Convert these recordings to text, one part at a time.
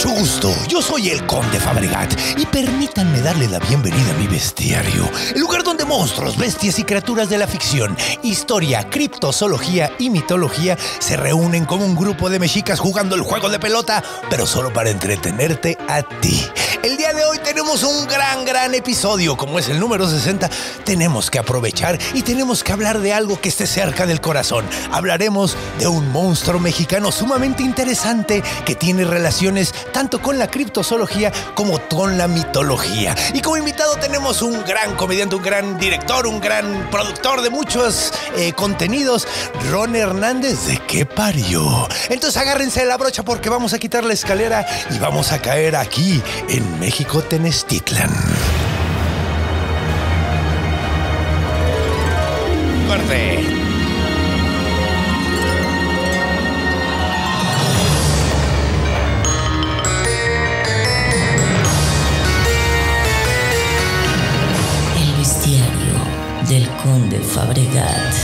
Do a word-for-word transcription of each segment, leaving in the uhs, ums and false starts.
mucho gusto, yo soy el Conde Fabregat y permítanme darle la bienvenida a mi bestiario, el lugar donde monstruos, bestias y criaturas de la ficción, historia, criptozoología y mitología se reúnen como un grupo de mexicas jugando el juego de pelota, pero solo para entretenerte a ti. El día de hoy tenemos un gran, gran episodio, como es el número sesenta. Tenemos que aprovechar y tenemos que hablar de algo que esté cerca del corazón. Hablaremos de un monstruo mexicano sumamente interesante que tiene relaciones tanto con la criptozoología como con la mitología. Y como invitado tenemos un gran comediante, un gran director, un gran productor de muchos eh, contenidos, Ron Hernández. ¿De qué parió? Entonces agárrense la brocha porque vamos a quitar la escalera y vamos a caer aquí en México Tenochtitlan. Corte. Del Conde Fabregat.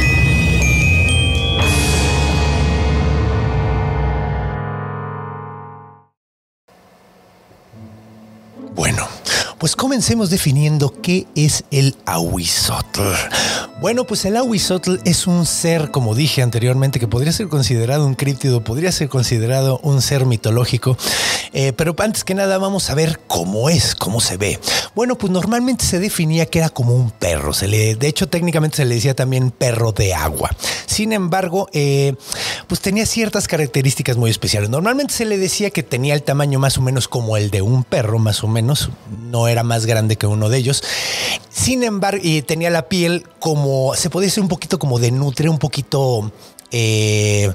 Bueno, pues comencemos definiendo qué es el Ahuizotl. Bueno, pues el Ahuizotl es un ser, como dije anteriormente, que podría ser considerado un críptido, podría ser considerado un ser mitológico, eh, pero antes que nada vamos a ver cómo es, cómo se ve. Bueno, pues normalmente se definía que era como un perro, se le, de hecho técnicamente se le decía también perro de agua. Sin embargo, eh, pues tenía ciertas características muy especiales. Normalmente se le decía que tenía el tamaño más o menos como el de un perro, más o menos, no era más grande que uno de ellos. Sin embargo, y tenía la piel como, se podía decir un poquito como de nutria, un poquito eh,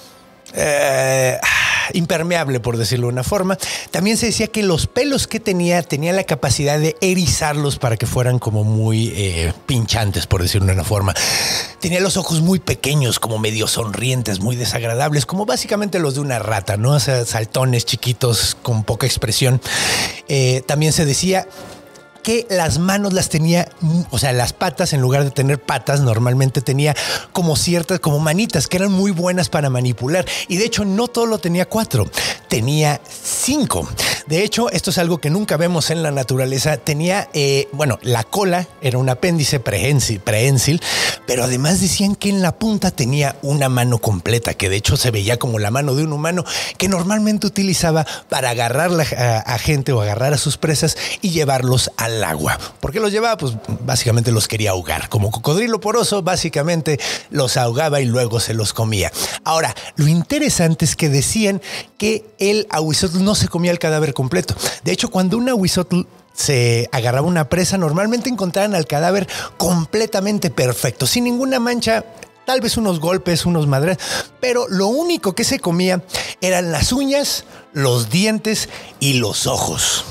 eh, impermeable, por decirlo de una forma. También se decía que los pelos que tenía, tenía la capacidad de erizarlos para que fueran como muy eh, pinchantes, por decirlo de una forma. Tenía los ojos muy pequeños, como medio sonrientes, muy desagradables, como básicamente los de una rata, ¿no? O sea, saltones chiquitos con poca expresión. Eh, también se decía que las manos las tenía, o sea, las patas, en lugar de tener patas, normalmente tenía como ciertas, como manitas, que eran muy buenas para manipular. Y de hecho, no todo lo tenía cuatro, tenía cinco. De hecho, esto es algo que nunca vemos en la naturaleza. Tenía, eh, bueno, la cola era un apéndice prehensil, prehensil, pero además decían que en la punta tenía una mano completa, que de hecho se veía como la mano de un humano, que normalmente utilizaba para agarrar a, a gente o agarrar a sus presas y llevarlos a al agua. ¿Por qué los llevaba? Pues básicamente los quería ahogar. Como cocodrilo poroso, básicamente los ahogaba y luego se los comía. Ahora, lo interesante es que decían que el Ahuizotl no se comía el cadáver completo. De hecho, cuando un Ahuizotl se agarraba una presa, normalmente encontraban al cadáver completamente perfecto, sin ninguna mancha. Tal vez unos golpes, unos madres, pero lo único que se comía eran las uñas, los dientes y los ojos,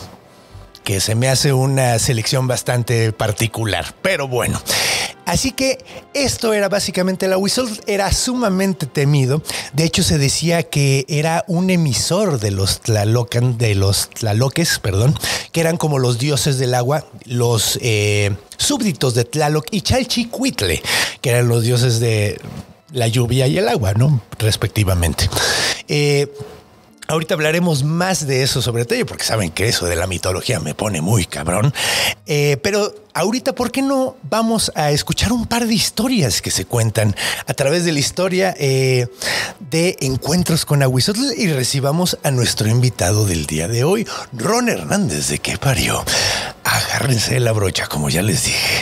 que se me hace una selección bastante particular, pero bueno. Así que esto era básicamente el Ahuizotl, era sumamente temido. De hecho, se decía que era un emisor de los tlalocan, de los tlaloques, perdón, que eran como los dioses del agua, los eh, súbditos de Tlaloc y Chalchicuitle, que eran los dioses de la lluvia y el agua, ¿no? Respectivamente. Eh, Ahorita hablaremos más de eso sobre todo, porque saben que eso de la mitología me pone muy cabrón. Eh, pero ahorita, ¿por qué no vamos a escuchar un par de historias que se cuentan a través de la historia eh, de encuentros con Ahuizotl y recibamos a nuestro invitado del día de hoy, Ron Hernández? ¿De qué parió? Agárrense la brocha, como ya les dije.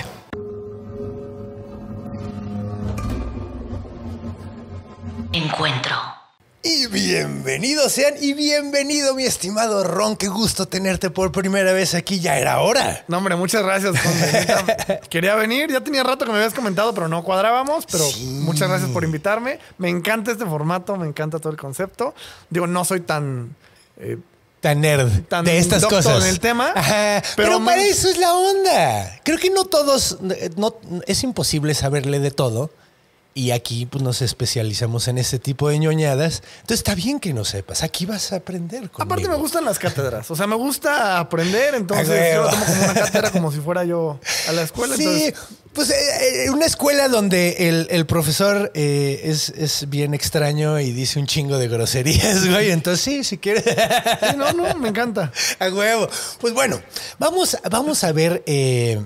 Encuentro. Y bienvenidos sean y bienvenido, mi estimado Ron. Qué gusto tenerte por primera vez aquí. Ya era hora. No, hombre, muchas gracias. Quería venir, ya tenía rato que me habías comentado, pero no cuadrábamos. Pero sí, muchas gracias por invitarme. Me encanta este formato, me encanta todo el concepto. Digo, no soy tan... Eh, tan nerd tan de estas cosas en el tema. Ajá, pero, pero para me... eso es la onda. Creo que no todos... No, es imposible saberle de todo. Y aquí pues nos especializamos en ese tipo de ñoñadas. Entonces está bien que no sepas. Aquí vas a aprender conmigo. Aparte me gustan las cátedras. O sea, me gusta aprender. Entonces Ah, yo lo huevo. tomo como una cátedra como si fuera yo a la escuela. Sí, Entonces, pues eh, eh, una escuela donde el, el profesor eh, es, es bien extraño y dice un chingo de groserías, güey. Entonces sí, si quieres. sí, no, no, me encanta. A huevo. Pues bueno, vamos, vamos a ver eh,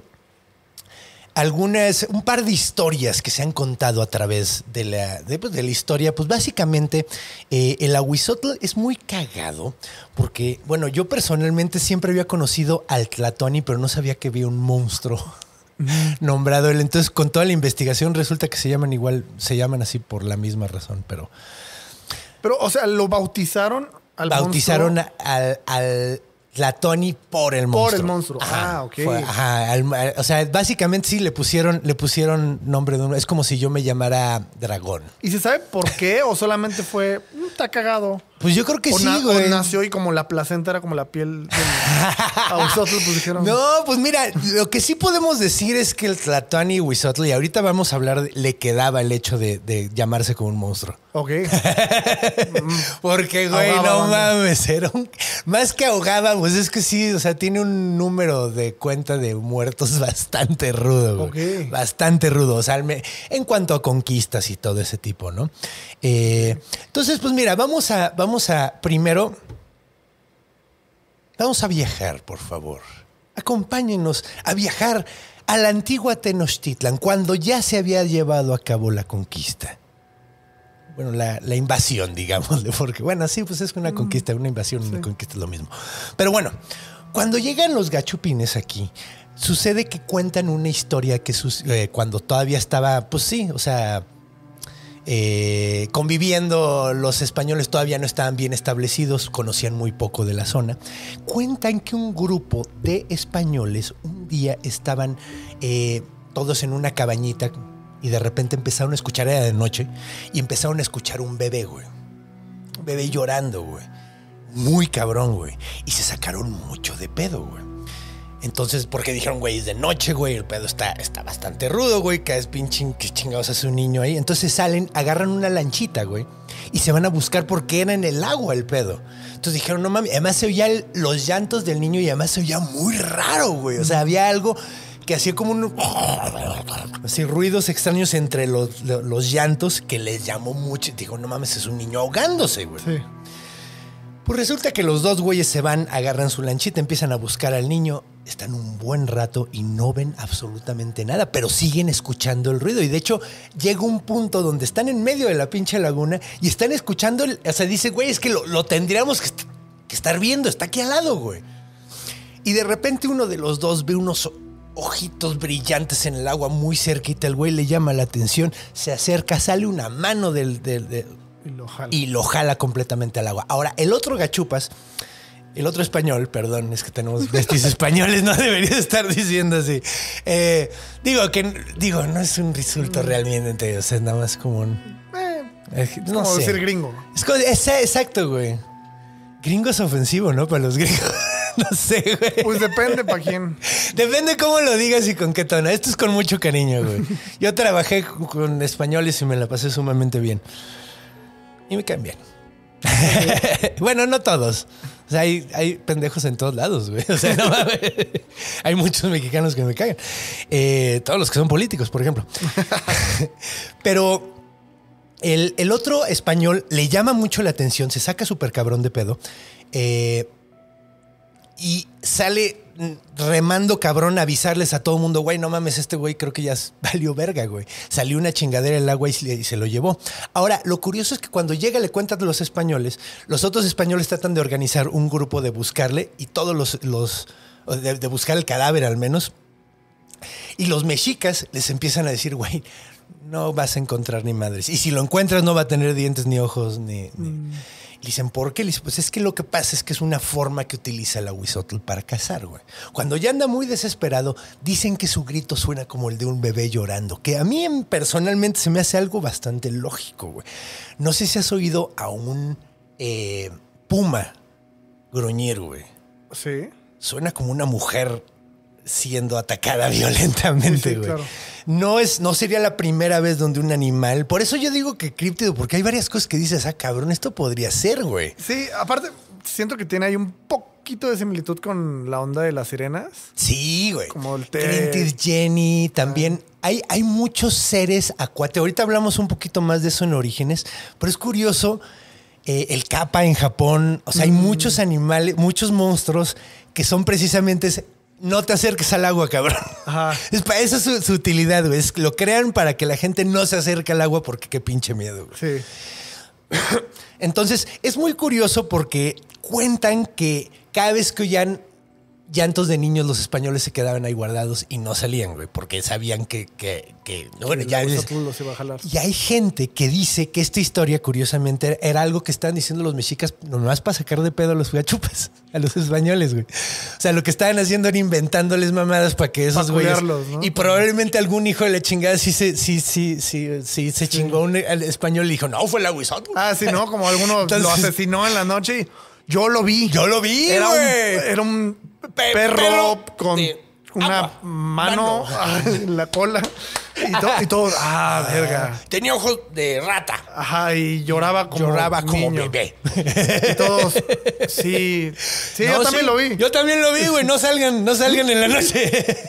algunas, un par de historias que se han contado a través de la, de, pues, de la historia. Pues básicamente eh, el Ahuizotl es muy cagado porque, bueno, yo personalmente siempre había conocido al Tlatoani, pero no sabía que había un monstruo nombrado él. Entonces, con toda la investigación resulta que se llaman igual, se llaman así por la misma razón, pero Pero, o sea, lo bautizaron al bautizaron monstruo. a- al, al Tlatoani por el monstruo. Por el monstruo. Ah, ok. Fue- ajá, al- al- o sea, básicamente sí le pusieron, le pusieron nombre de uno. Es como si yo me llamara Dragón. ¿Y se sabe por qué? ¿O solamente fue, "Mm, está cagado"? Pues yo creo que o, sí, na- o güey. nació y como la placenta era como la piel del Ahuizotl, pues dijeron. No, pues mira, lo que sí podemos decir es que el Tlatoani Huizotl, y ahorita vamos a hablar, de- le quedaba el hecho de, de llamarse como un monstruo. Ok. Porque, güey, Ahogaba no banda. mames, era un... Más que ahogaba, pues es que sí, o sea, tiene un número de cuenta de muertos bastante rudo, güey. Ok. Bastante rudo, o sea, al me- en cuanto a conquistas y todo ese tipo, ¿no? Eh, entonces, pues mira, vamos a, vamos a, primero, vamos a viajar, por favor. Acompáñenos a viajar a la antigua Tenochtitlan, cuando ya se había llevado a cabo la conquista. Bueno, la, la invasión, digámosle, porque bueno, sí, pues es una conquista, una invasión, una conquista es lo mismo. Pero bueno, cuando llegan los gachupines aquí, sucede que cuentan una historia que sus- eh, cuando todavía estaba, pues sí, o sea, eh, conviviendo, los españoles todavía no estaban bien establecidos, conocían muy poco de la zona. Cuentan que un grupo de españoles un día estaban eh, todos en una cabañita y de repente empezaron a escuchar, era de noche, y empezaron a escuchar un bebé, güey. Un bebé llorando, güey. Muy cabrón, güey. Y se sacaron mucho de pedo, güey. Entonces, porque dijeron, güey, es de noche, güey, el pedo está, está bastante rudo, güey, que es pinche, que chingados hace un niño ahí. Entonces salen, agarran una lanchita, güey, y se van a buscar porque era en el agua el pedo. Entonces dijeron, no mames, además se oía el- los llantos del niño y además se oía muy raro, güey. O sea, había algo que hacía como un... así, ruidos extraños entre los, los llantos que les llamó mucho. Dijo, no mames, es un niño ahogándose, güey. Sí. Pues resulta que los dos güeyes se van, agarran su lanchita, empiezan a buscar al niño, están un buen rato y no ven absolutamente nada, pero siguen escuchando el ruido. Y de hecho, llega un punto donde están en medio de la pinche laguna y están escuchando, el, o sea, dice, güey, es que lo, lo tendríamos que, est- que estar viendo, está aquí al lado, güey. Y de repente uno de los dos ve unos ojitos brillantes en el agua muy cerquita, el güey le llama la atención, se acerca, sale una mano del... del- del Y lo jala. y lo jala completamente al agua. Ahora, el otro gachupas, el otro español, perdón, es que tenemos besties españoles, no debería estar diciendo así. Eh, digo que, digo, no es un insulto realmente, o sea, es nada más como un... Eh, eh, es no como sé. decir gringo. Es como- es- exacto, güey. Gringo es ofensivo, ¿no? Para los gringos. No sé, güey. Pues depende para quién. Depende cómo lo digas y con qué tono. Esto es con mucho cariño, güey. Yo trabajé con españoles y me la pasé sumamente bien. Y me caen bien. Bueno, no todos. O sea, hay, hay pendejos en todos lados, güey. O sea, no mames. Hay muchos mexicanos que me cagan. Eh, todos los que son políticos, por ejemplo. Pero el, el otro español le llama mucho la atención, se saca súper cabrón de pedo. Eh, y sale remando cabrón a avisarles a todo el mundo, güey, no mames, este güey creo que ya valió verga, güey. Salió una chingadera del agua y se, y se lo llevó. Ahora, lo curioso es que cuando llega le cuentan a los españoles, los otros españoles tratan de organizar un grupo de buscarle y todos los, los de, de buscar el cadáver al menos. Y los mexicas les empiezan a decir, güey, no vas a encontrar ni madres. Y si lo encuentras no va a tener dientes ni ojos ni... ni... Mm. Le dicen, ¿por qué? Le dicen, pues es que lo que pasa es que es una forma que utiliza el Ahuizotl para cazar, güey. Cuando ya anda muy desesperado, dicen que su grito suena como el de un bebé llorando, que a mí em, personalmente se me hace algo bastante lógico, güey. No sé si has oído a un eh, puma gruñir, güey. Sí. Suena como una mujer siendo atacada violentamente, Sí, sí, güey. claro. No es, no sería la primera vez donde un animal. Por eso yo digo que críptido, porque hay varias cosas que dices, ah, cabrón, esto podría ser, güey. Sí, aparte, siento que tiene ahí un poquito de similitud con la onda de las sirenas. Sí, güey. Como el té. Clintir Jenny, también. Hay, hay muchos seres acuáticos. Ahorita hablamos un poquito más de eso en Orígenes, pero es curioso. Eh, el kappa en Japón, o sea, hay mm. muchos animales, muchos monstruos que son precisamente ese, no te acerques al agua, cabrón. Ajá. Es para esa es su, su utilidad, güey. Es, lo crean para que la gente no se acerque al agua porque qué pinche miedo, güey. Sí. Entonces, es muy curioso porque cuentan que cada vez que oían llantos de niños, los españoles se quedaban ahí guardados y no salían, güey, porque sabían que... que, que bueno, ya les, los iba a jalar. Y hay gente que dice que esta historia, curiosamente, era algo que estaban diciendo los mexicas nomás para sacar de pedo a los huachupas, a los españoles, güey. O sea, lo que estaban haciendo era inventándoles mamadas para que esos güeyes... ¿no? Y probablemente algún hijo de la chingada sí se, sí, sí, sí, sí, se sí. chingó un, al español y dijo, no, fue el Aguizotl. Ah, sí, ¿no? Como alguno Entonces, lo asesinó en la noche y yo lo vi. Yo lo vi, Era güey. un, era un Pe perro, perro con una agua, mano, mano. en la cola y, to y todo. Ah, verga. Tenía ojos de rata. Ajá, y lloraba como Lloraba como niño. bebé. Y todos, sí. Sí, no, yo también sí, lo vi. Yo también lo vi, güey. No salgan, no salgan en la noche.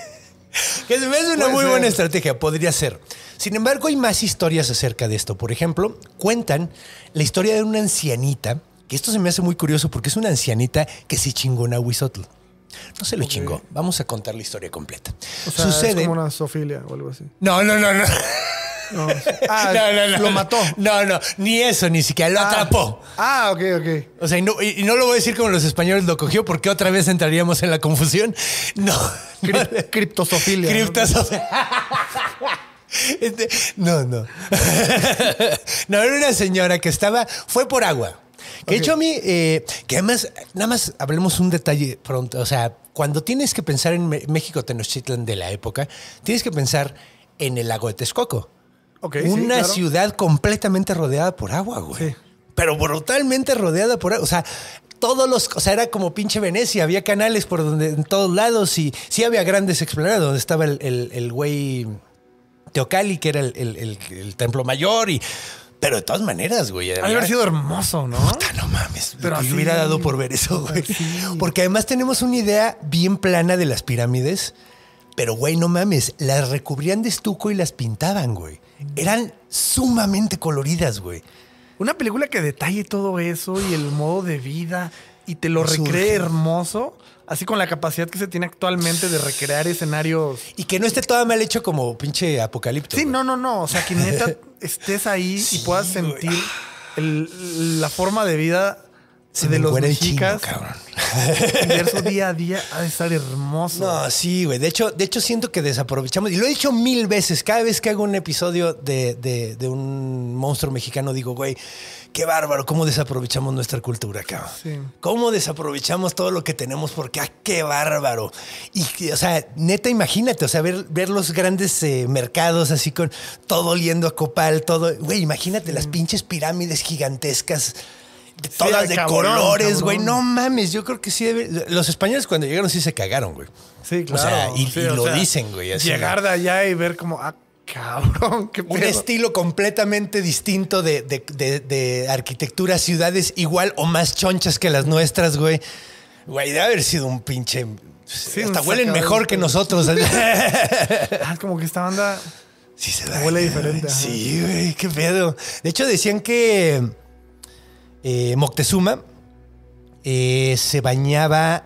Que se me hace una Puede muy ser. buena estrategia. Podría ser. Sin embargo, hay más historias acerca de esto. Por ejemplo, cuentan la historia de una ancianita, que esto se me hace muy curioso porque es una ancianita que se chingó en Aguizotl. No se lo okay. chingó. Vamos a contar la historia completa. O sea, Sucede... es como una zoofilia o algo así. No, no, no, no. No, ah, no, no, no, lo mató. No, no, ni eso, ni siquiera lo ah, atrapó. Ah, ok, ok. O sea, y no, y no lo voy a decir como los españoles lo cogió porque otra vez entraríamos en la confusión. No. Cri no. Criptozofilia. Criptozofilia. Este, no, no. No, era una señora que estaba, fue por agua. Que okay. de hecho a mí, eh, que además, nada más hablemos un detalle pronto. O sea, cuando tienes que pensar en México Tenochtitlan de la época, tienes que pensar en el lago de Texcoco. Okay, una sí, claro. ciudad completamente rodeada por agua, güey. Sí. Pero brutalmente rodeada por agua. O sea, todos los... O sea, era como pinche Venecia. Había canales por donde, en todos lados. Y sí había grandes exploradores donde estaba el, el, el güey Teocalli, que era el, el, el, el templo mayor y... Pero de todas maneras, güey. Ha haber sido hermoso, ¿no? Puta, no mames. Pero así, hubiera dado por ver eso, güey. Sí. Porque además tenemos una idea bien plana de las pirámides. Pero, güey, no mames. Las recubrían de estuco y las pintaban, güey. Eran sumamente coloridas, güey. Una película que detalle todo eso y el modo de vida y te lo recree hermoso. Así con la capacidad que se tiene actualmente de recrear escenarios. Y que no esté todo mal hecho como pinche Apocalipto. Sí, güey. no, no, no. O sea, que neta estés ahí sí, y puedas sentir el, la forma de vida se de me los chino, mexicas. cabrón. Y ver su día a día ha de estar hermoso. No, sí, güey. De hecho, de hecho, siento que desaprovechamos. Y lo he dicho mil veces. Cada vez que hago un episodio de, de, de un monstruo mexicano, digo, güey, qué bárbaro, cómo desaprovechamos nuestra cultura, cabrón. Sí. Cómo desaprovechamos todo lo que tenemos, porque ah, qué bárbaro. Y, o sea, neta, imagínate, o sea, ver, ver los grandes eh, mercados así con todo oliendo a copal, todo. Güey, imagínate sí. las pinches pirámides gigantescas. De todas sí, de cabrón, colores, güey. No mames, yo creo que sí debe... Los españoles cuando llegaron sí se cagaron, güey. Sí, claro. O sea, y, sí, y o lo sea, dicen, güey. Así, llegar de allá y ver como, ah, cabrón, qué pedo. Un estilo completamente distinto de, de, de, de arquitectura, ciudades igual o más chonchas que las nuestras, güey. Güey, debe haber sido un pinche... Sí, hasta huelen mejor que nosotros. Ah, como que esta banda... Sí se da. Huele diferente. Ajá. Sí, güey, qué pedo. De hecho, decían que... Eh, Moctezuma eh, se bañaba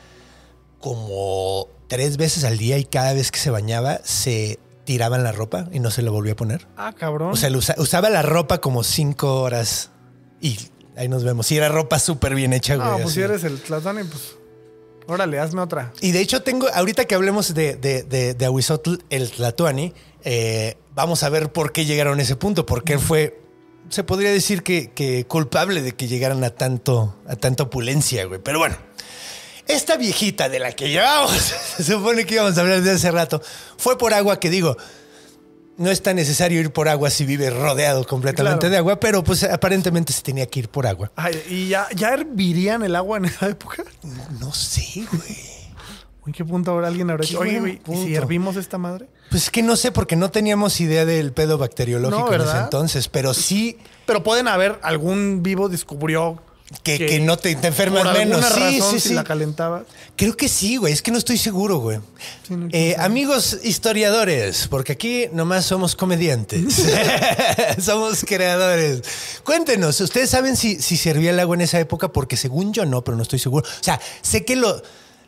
como tres veces al día y cada vez que se bañaba se tiraban la ropa y no se la volvió a poner. Ah, cabrón. O sea, usa, usaba la ropa como cinco horas y ahí nos vemos. Y era ropa súper bien hecha, güey. Ah, pues así. Si eres el Tlatoani, pues órale, hazme otra. Y de hecho tengo, ahorita que hablemos de, de, de, de Ahuizotl, el Tlatoani, eh, vamos a ver por qué llegaron a ese punto, porque él fue... Se podría decir que, que culpable de que llegaran a tanto, a tanta opulencia, güey. Pero bueno, esta viejita de la que llevamos, se supone que íbamos a hablar de hace rato, fue por agua, que digo, no es tan necesario ir por agua si vive rodeado completamente claro. de agua, pero pues aparentemente se tenía que ir por agua. Ay, ¿y ya, ya hervirían el agua en esa época? No, no sé, güey. ¿En qué punto ahora alguien habrá Qué dicho, oye, buen güey, ¿y punto. si hervimos esta madre? Pues es que no sé, porque no teníamos idea del pedo bacteriológico No, en ese ¿verdad? entonces, pero sí Pero pueden haber, algún vivo descubrió que, que no te, te enfermas por menos. alguna Sí, razón, sí, si sí. la calentabas. Creo que sí, güey. Es que no estoy seguro, güey. Sí, no, Eh, quién sabe. amigos historiadores, porque aquí nomás somos comediantes. Somos creadores. Cuéntenos, ¿ustedes saben si, si servía el agua en esa época? Porque según yo no, pero no estoy seguro. O sea, sé que lo...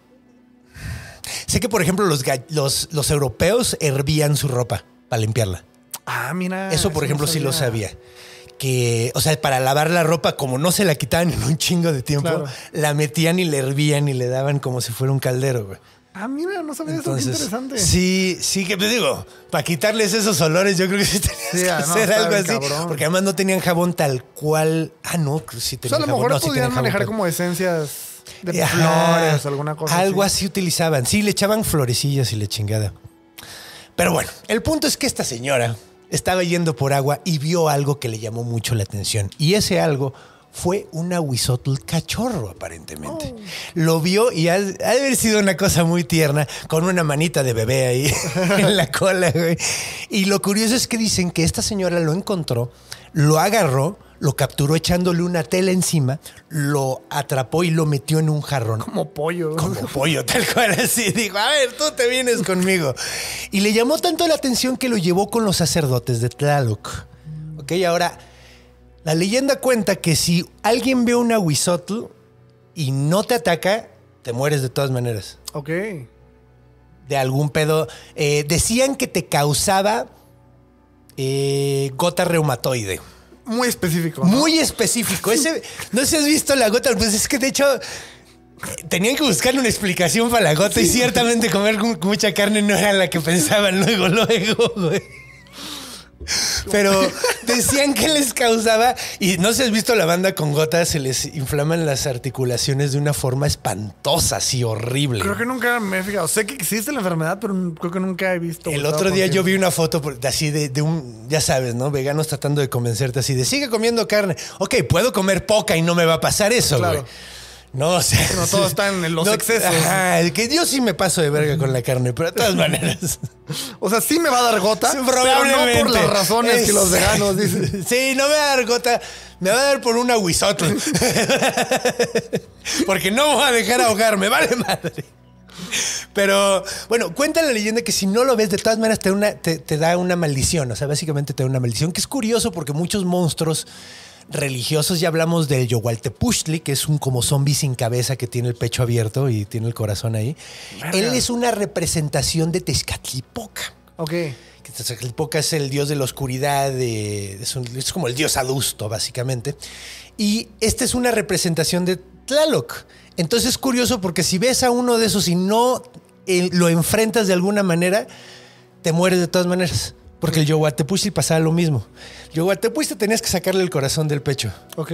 Sé que, por ejemplo, los, ga- los, los europeos hervían su ropa para limpiarla. Ah, mira. Eso, por no ejemplo, sí lo sabía. Que, o sea, para lavar la ropa, como no se la quitaban en un chingo de tiempo, Claro. la metían y la hervían y le daban como si fuera un caldero, güey. Ah, mira, no sabía Entonces, eso, qué interesante. sí, sí, que te digo, para quitarles esos olores, yo creo que sí tenías Sí, que ah, no, hacer está algo bien así. cabrón. Porque además no tenían jabón tal cual. Ah, no, sí O tenían sea, a lo jabón. mejor No, sí podían tenían jabón, manejar pero- como esencias de Ajá, flores o alguna cosa algo así. así utilizaban. Sí, le echaban florecillas y le chingada. Pero bueno, el punto es que esta señora estaba yendo por agua y vio algo que le llamó mucho la atención. Y ese algo fue un ahuizotl cachorro, aparentemente. Oh. Lo vio y ha, ha de haber sido una cosa muy tierna, con una manita de bebé ahí en la cola, güey. Y lo curioso es que dicen que esta señora lo encontró, lo agarró, lo capturó echándole una tela encima, lo atrapó y lo metió en un jarrón. Como pollo. Como pollo, tal cual así. Digo, a ver, tú te vienes conmigo. Y le llamó tanto la atención que lo llevó con los sacerdotes de Tlaloc. Ok, ahora, la leyenda cuenta que si alguien ve un ahuizotl y no te ataca, te mueres de todas maneras. Ok. De algún pedo. Eh, decían que te causaba eh, gota reumatoide. Muy específico. ¿no? Muy específico. Ese, no sé si has visto la gota, pues es que de hecho tenían que buscarle una explicación para la gota y ciertamente comer mu- mucha carne no era la que pensaban luego, luego, güey. Pero decían que les causaba, y no sé si has visto la banda con gota, se les inflaman las articulaciones de una forma espantosa, así horrible. Creo que nunca me he fijado. Sé que existe la enfermedad, pero creo que nunca he visto. El o otro estado día yo consciente. vi una foto por- de así de, de un, ya sabes, ¿no? Veganos tratando de convencerte así de sigue comiendo carne. Ok, puedo comer poca y no me va a pasar eso, güey. Claro. No, o sea, No, todo está en los excesos. Ajá, que yo sí me paso de verga con la carne, pero de todas maneras. O sea, sí me va a dar gota, Sí, pero no por las razones Es- que los veganos dicen. Sí, no me va a dar gota, me va a dar por un aguizote. Porque no voy a dejar ahogarme, vale madre. Pero, bueno, cuenta la leyenda que si no lo ves, de todas maneras te, da una- te, te da una maldición. O sea, básicamente te da una maldición, que es curioso porque muchos monstruos religiosos, ya hablamos del Yohualtepuchtli, que es un como zombie sin cabeza que tiene el pecho abierto y tiene el corazón ahí. Verga. Él es una representación de Tezcatlipoca. Ok. Que Tezcatlipoca es el dios de la oscuridad, de- es, un- es como el dios adusto, básicamente. Y esta es una representación de Tlaloc. Entonces es curioso porque si ves a uno de esos y no eh, lo enfrentas de alguna manera, te mueres de todas maneras. Porque el Yohualtepuchtli pasaba lo mismo. El Yohualtepuchtli tenías que sacarle el corazón del pecho. Ok.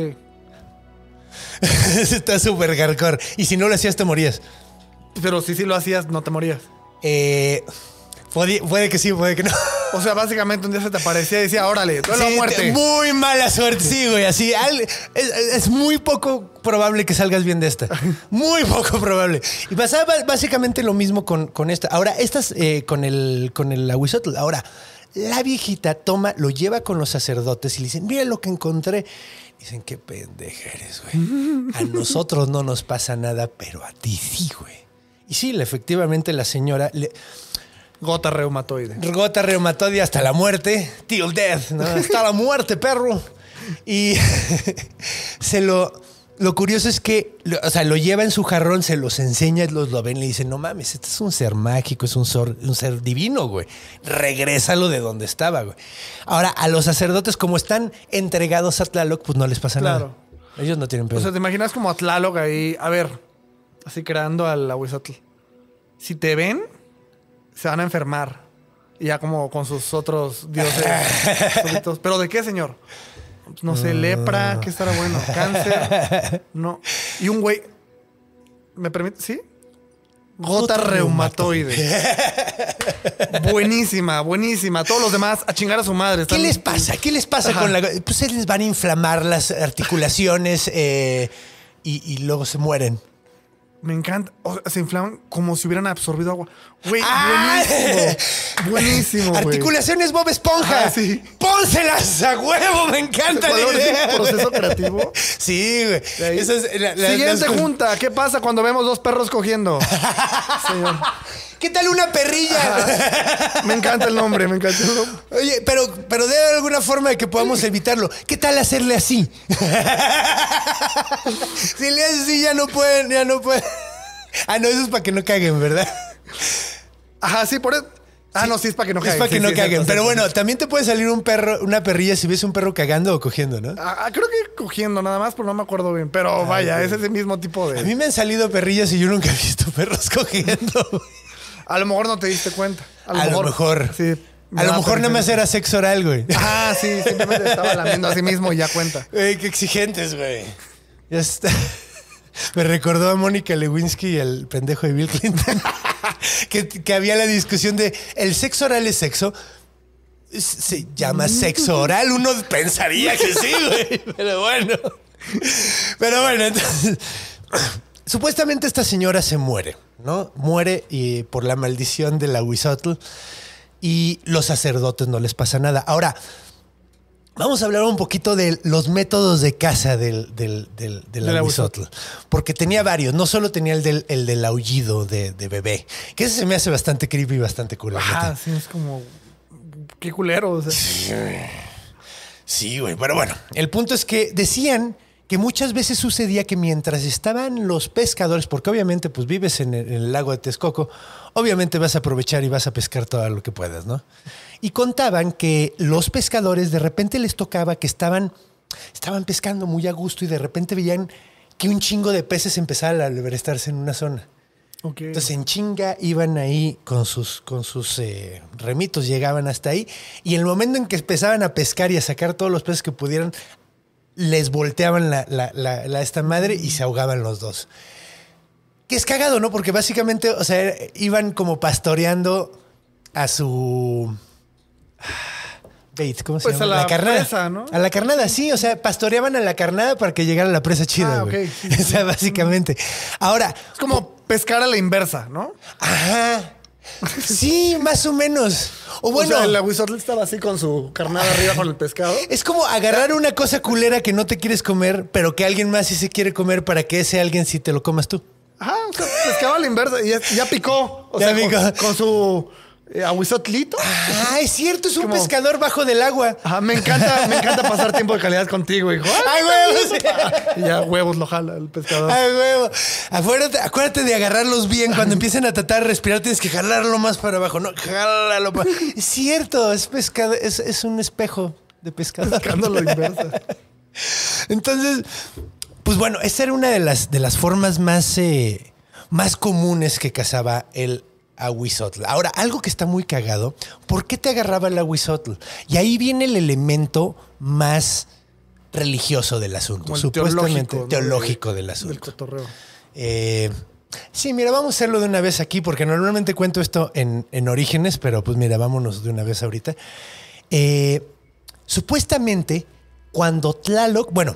Está súper hardcore. Y si no lo hacías, te morías. Pero si sí lo hacías, no te morías. Eh, puede, puede que sí, puede que no. O sea, básicamente un día se te aparecía y decía, órale, duelo a Sí, muerte. te- Muy mala suerte, sí, güey. Así, al- es, es muy poco probable que salgas bien de esta. Muy poco probable. Y pasaba básicamente lo mismo con, con esta. Ahora, estas eh, con el con el ahuizotl. Ahora, la viejita toma, lo lleva con los sacerdotes y le dicen, mira lo que encontré. Dicen, qué pendeja eres, güey. A nosotros no nos pasa nada, pero a ti sí, güey. Y sí, efectivamente la señora... le- Gota reumatoide. Gota reumatoide hasta la muerte. Till death, ¿no? Hasta la muerte, perro. Y se lo... Lo curioso es que, lo- o sea, lo lleva en su jarrón, se los enseña, los lo ven, le dicen, no mames, este es un ser mágico, es un ser, un ser divino, güey. Regrésalo de donde estaba, güey. Ahora, a los sacerdotes, como están entregados a Tlaloc, pues no les pasa Claro. nada. Ellos no tienen pedo. O sea, te imaginas como a Tlaloc ahí, a ver, así creando al ahuizotl. Si te ven, se van a enfermar. Y ya como con sus otros dioses. solitos. ¿Pero de qué, señor? No sé, lepra, ¿qué estará bueno? Cáncer. No. Y un güey. ¿Me permite? ¿Sí? Gota Gota reumatoide. Buenísima, buenísima. Todos los demás a chingar a su madre. ¿Qué Están- les pasa? ¿Qué les pasa Ajá. con la... Pues se les van a inflamar las articulaciones eh, y, y luego se mueren. Me encanta. O sea, se inflaman como si hubieran absorbido agua. Güey, ¡Ah! buenísimo. Buenísimo, güey. Articulaciones Bob Esponja. Ah, sí. ¡Pónselas a huevo! Me encanta la ¿Cuál es idea. el proceso creativo? Sí, güey. De ahí. Esa es la- la- Siguiente las- junta. ¿Qué pasa cuando vemos dos perros cogiendo? Señor. ¿Qué tal una perrilla? Me encanta el nombre, me encanta el nombre. Oye, pero, pero debe haber alguna forma de que podamos evitarlo. ¿Qué tal hacerle así? Si le haces así, ya no pueden, ya no pueden. Ah, no, eso es para que no caguen, ¿verdad? Ajá, sí, por eso. Ah, no, sí, es para que no Es caguen. para que Sí, no sí, caguen. cierto, Pero cierto. bueno, también te puede salir un perro, una perrilla si ves un perro cagando o cogiendo, ¿no? Ah, creo que cogiendo nada más, pero no me acuerdo bien. Pero vaya, ok. es ese mismo tipo A de. mí me han salido perrillas y yo nunca he visto perros cogiendo. A lo mejor no te diste cuenta. A lo mejor. Sí. A lo mejor nada más era sexo oral, güey. Ah, sí, simplemente estaba lamiendo a sí mismo y ya cuenta. Güey, qué exigentes, güey. Ya está. Me recordó a Mónica Lewinsky y al pendejo de Bill Clinton. que, que había la discusión de ¿el sexo oral es sexo? Se llama sexo oral. Uno pensaría que sí, güey. Pero bueno. Pero bueno, entonces. Supuestamente esta señora se muere, ¿no? Muere y por la maldición de la Huizotl. Y los sacerdotes no les pasa nada. Ahora, vamos a hablar un poquito de los métodos de caza del, del, del, del De la Huizotl. Porque tenía varios. No solo tenía el del, el del aullido de, de bebé. Que ese se me hace bastante creepy y bastante cool. la Ajá, neta. sí, es como. Qué culero. O sea. Sí, güey. Pero bueno, el punto es que decían que muchas veces sucedía que mientras estaban los pescadores, porque obviamente pues vives en el, en el lago de Texcoco, obviamente vas a aprovechar y vas a pescar todo lo que puedas, ¿no? Y contaban que los pescadores de repente les tocaba que estaban, estaban pescando muy a gusto y de repente veían que un chingo de peces empezaban a libertarse en una zona. Ok. Entonces en chinga iban ahí con sus, con sus eh, remitos, llegaban hasta ahí y en el momento en que empezaban a pescar y a sacar todos los peces que pudieran, les volteaban la, la, la, la esta madre y se ahogaban los dos. Que es cagado, ¿no? Porque básicamente, o sea, iban como pastoreando a su... Bait, ¿cómo se Pues llama? a la carnada. presa, ¿no? A la carnada, sí. O sea, pastoreaban a la carnada para que llegara la presa chida, Ah, güey. ok. Sí, sí, O sea, básicamente. Ahora... Es como pescar a la inversa, ¿no? Ajá. Sí, más o menos. O bueno, O sea, el Huizotl estaba así con su carnada arriba con el pescado. es como agarrar una cosa culera que no te quieres comer, pero que alguien más sí se quiere comer para que ese alguien sí te lo comas tú. Ajá, o sea, pescaba a la inversa y ya, ya picó. O Ya sea, picó. Con, con su eh, Huizotlito. Ah, es cierto, es un Como- pescador bajo del agua. Ajá, me encanta, me encanta pasar tiempo de calidad contigo, hijo. ¡Ay, huevos! Y ya huevos lo jala el pescador. ¡Ay, huevo! Acuérdate, acuérdate de agarrarlos bien. Cuando empiecen a tratar de respirar, tienes que jalarlo más para abajo. No, jálalo para... Es cierto, es pescado, es, es un espejo de pescador. Pescando a la inversa. Entonces, pues bueno, esa era una de las, de las formas más, eh, más comunes que cazaba el Huizotl. Ahora, algo que está muy cagado, ¿por qué te agarraba el Huizotl? Y ahí viene el elemento más religioso del asunto, Como el supuestamente teológico, ¿no? teológico De- del asunto. Del cotorreo. Eh, sí, mira, vamos a hacerlo de una vez aquí, porque normalmente cuento esto en, en Orígenes, pero pues mira, vámonos de una vez ahorita. Eh, supuestamente, cuando Tlaloc, bueno,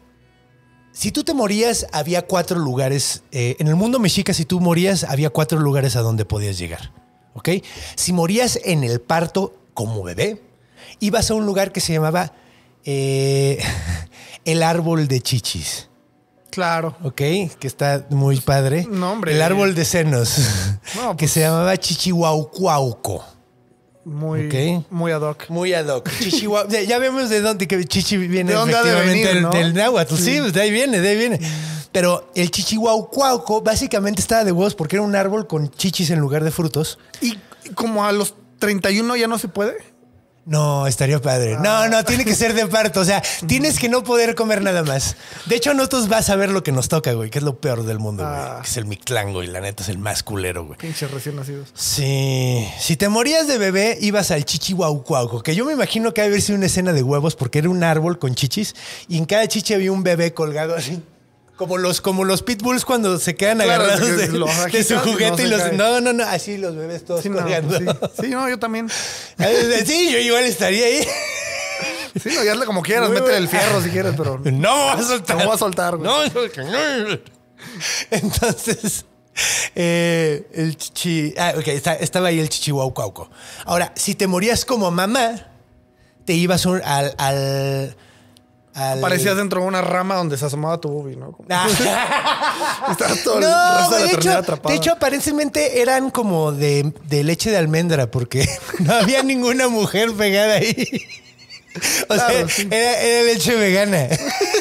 si tú te morías, había cuatro lugares. Eh, en el mundo mexica, si tú morías, había cuatro lugares a donde podías llegar. ¿Ok? Si morías en el parto como bebé, ibas a un lugar que se llamaba eh, el árbol de chichis. Claro. ¿Ok? Que está muy padre. No, hombre. El árbol de senos. No, que pues- se llamaba Chichihuaucuauco. Muy, Ok. muy ad hoc. Muy ad hoc. Chichihuau- ya, ya vemos de dónde que chichi viene ¿De dónde ha de efectivamente venir, del, no? del náhuatl. Sí, Sí. pues de ahí viene, de ahí viene. Pero el chichihuaucuauco básicamente estaba de huevos porque era un árbol con chichis en lugar de frutos. Y como a los treinta y uno ya no se puede. No, estaría padre. No, no, tiene que ser de parto. O sea, tienes que no poder comer nada más. De hecho, nosotros vas a ver lo que nos toca, güey, que es lo peor del mundo, güey. Ah. Que es el Mictlán, güey. La neta es el más culero, güey. Pinches recién nacidos. Sí. Si te morías de bebé, ibas al chichihuaucuauco, que yo me imagino que ha de haber sido una escena de huevos porque era un árbol con chichis y en cada chichi había un bebé colgado así. Como los, como los pitbulls cuando se quedan Claro, agarrados que de, los de su agitas y no juguete se y los... cae. No, no, no. Así los bebés todos Sí, no, colgando. pues sí. Sí, no, yo también. Sí, yo igual estaría ahí. Sí, no, ya hazle como quieras, Muy métele bueno. el fierro si quieres, pero No me voy a soltar. No voy a soltar, güey. No, no. Entonces, eh, el chichi... Ah, ok, está, estaba ahí el chichihuaucauco. Ahora, si te morías como mamá, te ibas un- al... al al- Aparecías dentro de una rama donde se asomaba tu boobie, ¿no? Como- Ah. Estaba todo el No, resto de güey, la de, hecho, eternidad atrapado. de hecho, aparentemente eran como de, de leche de almendra, porque no había ninguna mujer pegada ahí. O Claro, sea, sí. era, era leche vegana.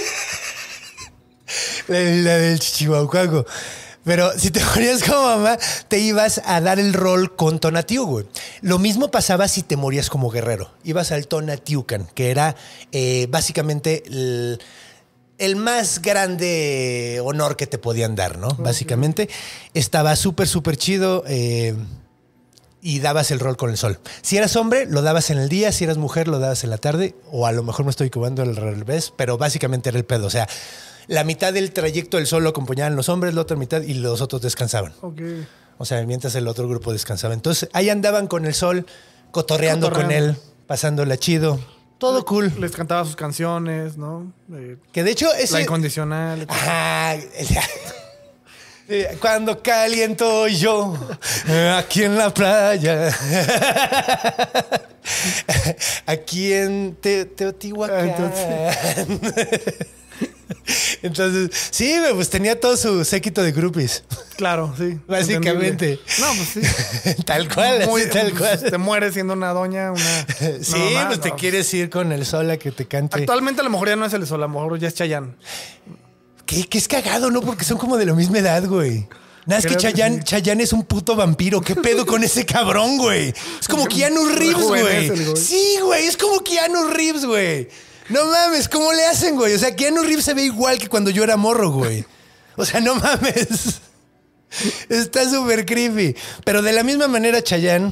la, la del chichihuaucaco. Pero si te morías como mamá, te ibas a dar el rol con Tonatiuh, güey. Lo mismo pasaba si te morías como guerrero. Ibas al Tonatiuhcan, que era eh, básicamente el, el más grande honor que te podían dar, ¿no? Okay. Básicamente. Estaba súper, súper chido eh, y dabas el rol con el sol. Si eras hombre, lo dabas en el día. Si eras mujer, lo dabas en la tarde. O a lo mejor me estoy cubando al revés, pero básicamente era el pedo. O sea, la mitad del trayecto del sol lo acompañaban los hombres, la otra mitad, y los otros descansaban. Okay. O sea, mientras el otro grupo descansaba. Entonces, ahí andaban con el sol, cotorreando, Cotorreando. con él, pasándola chido. Todo cool. Les cantaba sus canciones, ¿no? Eh, Que de hecho, ese... La incondicional. Ajá. Cuando caliento yo aquí en la playa, aquí en Te- Teotihuacán. Entonces... Entonces, sí, pues tenía todo su séquito de groupies. Claro, sí. Básicamente. Entendible. No, pues sí. Tal cual, Muy, así, tal pues, cual. Te mueres siendo una doña, una. Sí, una mamá, pues te no. quieres ir con el sol a que te cante. Actualmente a lo mejor ya no es el sol, a lo mejor ya es Chayanne. ¿Qué, qué es cagado, ¿no? Porque son como de la misma edad, güey. Nada, es que Creo que Chayanne, sí. Chayanne es un puto vampiro. ¿Qué pedo con ese cabrón, güey? Es como Keanu Reeves, Rejuvenece el güey. güey. Sí, güey, es como Keanu Reeves, güey. No mames, ¿cómo le hacen, güey? O sea, Keanu Reeves se ve igual que cuando yo era morro, güey. O sea, no mames. Está súper creepy. Pero de la misma manera, Chayanne.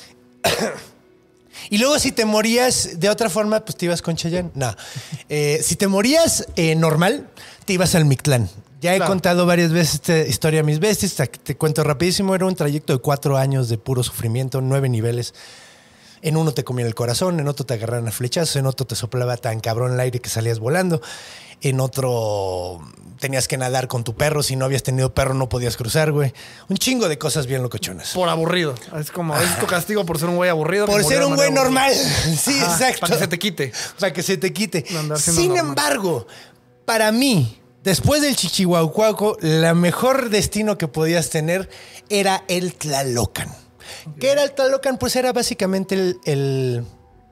Y luego, si te morías de otra forma, pues te ibas con Chayanne. No. Eh, si te morías eh, normal, te ibas al Mictlán. Ya he Claro. contado varias veces esta historia a mis bestias. Te cuento rapidísimo. Era un trayecto de cuatro años de puro sufrimiento, nueve niveles. En uno te comían el corazón, en otro te agarraron a flechazos, en otro te soplaba tan cabrón el aire que salías volando, en otro tenías que nadar con tu perro. Si no habías tenido perro, no podías cruzar, güey. Un chingo de cosas bien locochonas. Por aburrido. Es como, es tu castigo por ser un güey aburrido. Por que murió ser de un güey manera normal. aburrida. Sí, Ajá, exacto. Para que se te quite. Para que se te quite. Andar siendo Sin normal. embargo, para mí, después del Chichihuaucuaco, la mejor destino que podías tener era el Tlalocan. ¿Qué era el Tlalocan? Pues era básicamente el, el,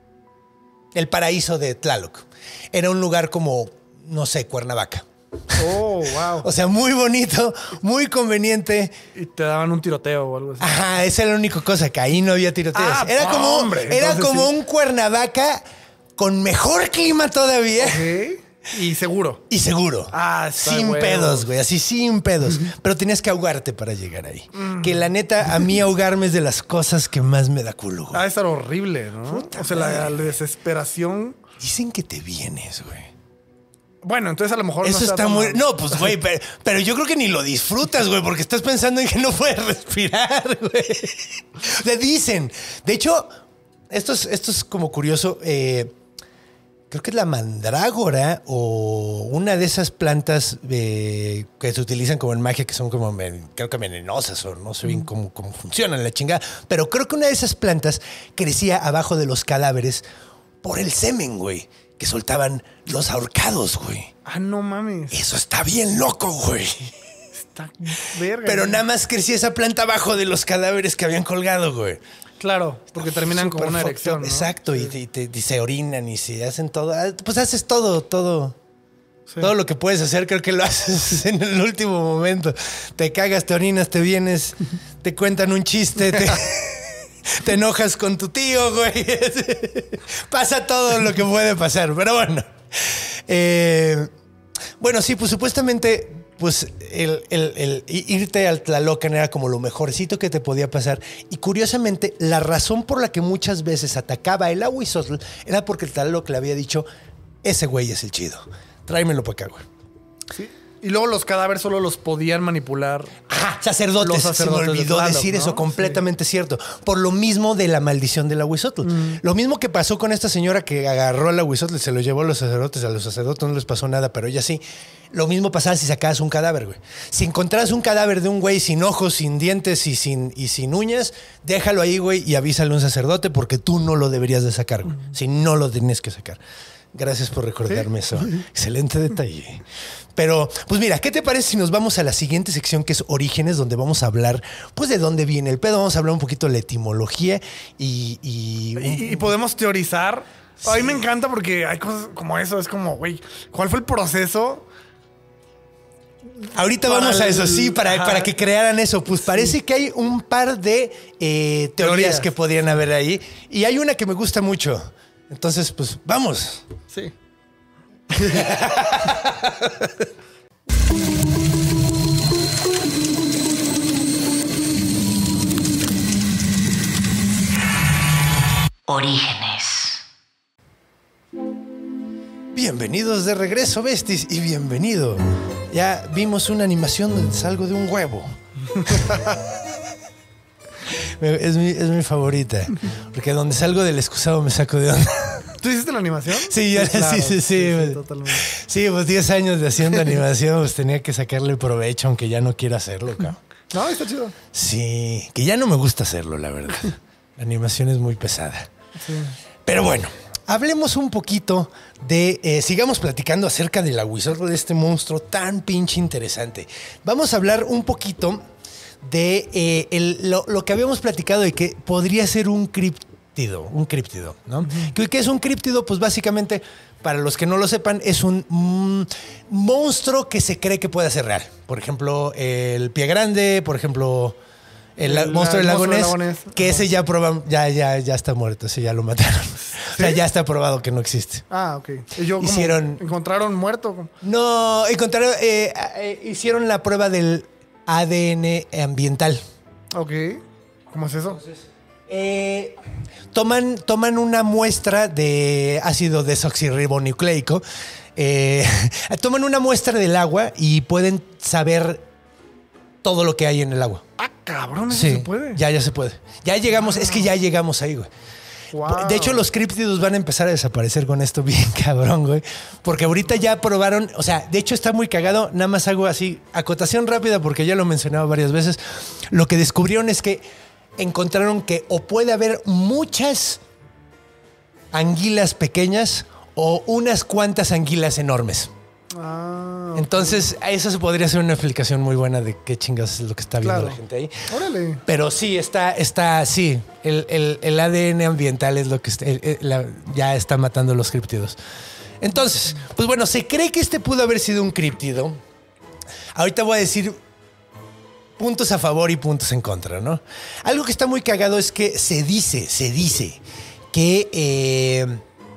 el paraíso de Tlaloc. Era un lugar como, no sé, Cuernavaca. Oh, wow. O sea, muy bonito, muy conveniente. Y te daban un tiroteo o algo así. Ajá, esa era la única cosa, que ahí no había tiroteos. Ah, era como, hombre, era entonces como sí. un Cuernavaca con mejor clima todavía. Ok. Y seguro. Y seguro. Ah, está sin huevos. pedos, güey. Así sin pedos. Pero tenías que ahogarte para llegar ahí. Que la neta, a mí ahogarme es de las cosas que más me da culo, güey. Ah, estar horrible, ¿no? Puta o sea, la, madre. la desesperación. Dicen que te vienes, güey. Bueno, entonces a lo mejor Eso no está tan muy... mal. No, pues, güey, pero, pero yo creo que ni lo disfrutas, güey, porque estás pensando en que no puedes respirar, güey. O sea, dicen. De hecho, esto es, esto es como curioso. Eh, creo que es la mandrágora o una de esas plantas eh, que se utilizan como en magia, que son como, ven- creo que venenosas o no sé bien cómo, cómo funcionan la chingada. Pero creo que una de esas plantas crecía abajo de los cadáveres por el semen, güey, que soltaban los ahorcados, güey. Ah, no mames. Eso está bien loco, güey. Está verga. Pero güey. nada más crecía esa planta abajo de los cadáveres que habían colgado, güey. Claro, porque terminan con Súper una fucked erección, up. ¿no? Exacto, y, y te- y se orinan y se hacen todo. Ah, pues haces todo, todo. Sí. Todo lo que puedes hacer, creo que lo haces en el último momento. Te cagas, te orinas, te vienes, te cuentan un chiste, te, te enojas con tu tío, güey. Pasa todo lo que puede pasar, pero bueno. Eh, bueno, sí, pues supuestamente, pues el, el- el irte al Tlalocan era como lo mejorcito que te podía pasar. Y curiosamente, la razón por la que muchas veces atacaba el Ahuizotl era porque el Tlaloc le había dicho, ese güey es el chido. Tráemelo para acá, güey. Sí. Y luego los cadáveres solo los podían manipular. Ajá, sacerdotes. Los sacerdotes Se me olvidó de Tlaloc, decir ¿no? eso, completamente Sí. cierto. Por lo mismo de la maldición del Ahuizotl. Mm. Lo mismo que pasó con esta señora que agarró al Ahuizotl y se lo llevó a los sacerdotes. A los sacerdotes no les pasó nada, pero ella sí. Lo mismo pasaba si sacabas un cadáver, güey. Si encontrabas un cadáver de un güey sin ojos, sin dientes y sin, y sin uñas, déjalo ahí, güey, y avísale a un sacerdote porque tú no lo deberías de sacar, güey. Mm. Si no lo tienes que sacar. Gracias por recordarme ¿Sí? eso. Excelente detalle. Pero, pues mira, ¿qué te parece si nos vamos a la siguiente sección que es Orígenes, donde vamos a hablar, pues, de dónde viene el pedo? Vamos a hablar un poquito de la etimología y... Y, y, y podemos teorizar. Sí. A mí me encanta porque hay cosas como eso. Es como, güey, ¿cuál fue el proceso? Ahorita para vamos a eso, el, sí, para, para que crearan eso. Pues sí. Parece que hay un par de eh, teorías, teorías que podrían haber ahí. Y hay una que me gusta mucho. Entonces, pues, vamos. Sí. Orígenes. Bienvenidos de regreso, besties, y bienvenido. Ya vimos una animación donde salgo de un huevo. Es mi, es mi favorita. Porque donde salgo del excusado me saco de onda. ¿Tú hiciste la animación? Sí, yo, sí, claro, sí, sí, sí, sí, pues, totalmente. Sí, pues diez años de haciendo animación, pues tenía que sacarle provecho, aunque ya no quiero hacerlo, cabrón. No, está chido. Sí, que ya no me gusta hacerlo, la verdad. La animación es muy pesada. Sí. Pero bueno, hablemos un poquito de... Eh, sigamos platicando acerca del Ahuizotl, de este monstruo tan pinche interesante. Vamos a hablar un poquito de eh, el, lo, lo que habíamos platicado de que podría ser un críptido, un críptido, ¿no? Uh-huh. ¿Qué es un críptido? Pues básicamente, para los que no lo sepan, es un mm, monstruo que se cree que puede ser real. Por ejemplo, el pie grande, por ejemplo, el, el monstruo del lago Ness, que ese ya proban, ya, ya, ya está muerto, ese ya lo mataron. ¿Sí? O sea, ya está probado que no existe. Ah, ok. ¿Y yo, hicieron, ¿encontraron muerto? No, encontraron, eh, eh, hicieron la prueba del A D N ambiental. Ok. ¿Cómo es eso? Entonces, eh, toman, toman una muestra de ácido desoxirribonucleico, eh, toman una muestra del agua y pueden saber todo lo que hay en el agua. Ah, cabrón, eso sí, se puede. Ya, ya se puede. Ya llegamos, wow. Es que ya llegamos ahí, güey. Wow. De hecho, los críptidos van a empezar a desaparecer con esto bien cabrón, güey. Porque ahorita ya probaron, o sea, de hecho está muy cagado. Nada más hago así, acotación rápida porque ya lo he mencionado varias veces. Lo que descubrieron es que encontraron que o puede haber muchas anguilas pequeñas o unas cuantas anguilas enormes. Ah, okay. Entonces, eso se podría ser una explicación muy buena de qué chingados es lo que está viendo claro. la gente ahí. Órale. Pero sí, está, está, sí, el, el, el A D N ambiental es lo que está, el, el, la, ya está matando los críptidos. Entonces, pues bueno, se cree que este pudo haber sido un críptido. Ahorita voy a decir puntos a favor y puntos en contra, ¿no? Algo que está muy cagado es que se dice, se dice que... Eh,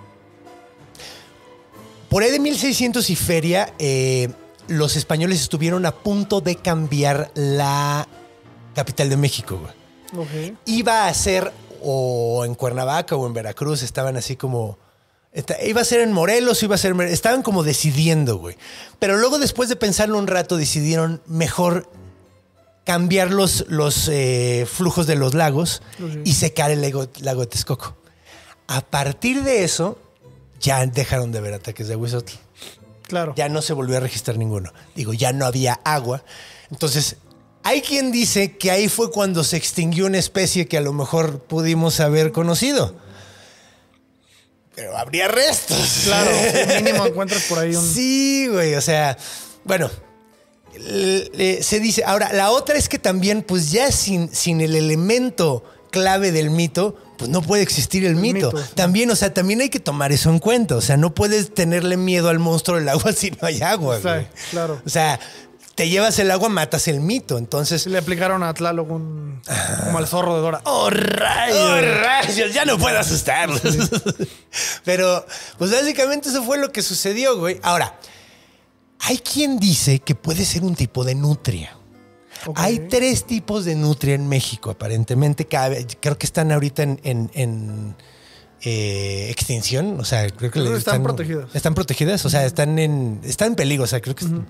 por ahí de mil seiscientos y feria, eh, los españoles estuvieron a punto de cambiar la capital de México, güey. Okay. Iba a ser o en Cuernavaca o en Veracruz, estaban así como... Esta, iba a ser en Morelos, iba a ser... Estaban como decidiendo, güey. Pero luego, después de pensarlo un rato, decidieron mejor cambiar los, los eh, flujos de los lagos okay. y secar el lago, lago de Texcoco. A partir de eso... ya dejaron de ver ataques de Ahuizotl. Claro. Ya no se volvió a registrar ninguno. Digo, ya no había agua. Entonces, hay quien dice que ahí fue cuando se extinguió una especie que a lo mejor pudimos haber conocido. Pero habría restos. Claro, mínimo encuentras por ahí un... Sí, güey, o sea, bueno, le, se dice... Ahora, la otra es que también, pues ya sin, sin el elemento clave del mito... pues no puede existir el, el mito. mito. También, o sea, también hay que tomar eso en cuenta. O sea, no puedes tenerle miedo al monstruo del agua si no hay agua, güey. Sí, claro. O sea, te llevas el agua, matas el mito. Entonces... le aplicaron a Tlaloc un... Ah. como al zorro de Dora. ¡Oh, rayos! ¡Oh, rayos! Ya no puedo asustarlos. Sí. Pero, pues básicamente eso fue lo que sucedió, güey. Ahora, hay quien dice que puede ser un tipo de nutria. Okay. Hay tres tipos de nutria en México, aparentemente. Creo que están ahorita en, en, en, eh, extinción. O sea, creo que Creo le que están protegidas. Están protegidas, o sea, están en, están en peligro. O sea, creo que Ujú.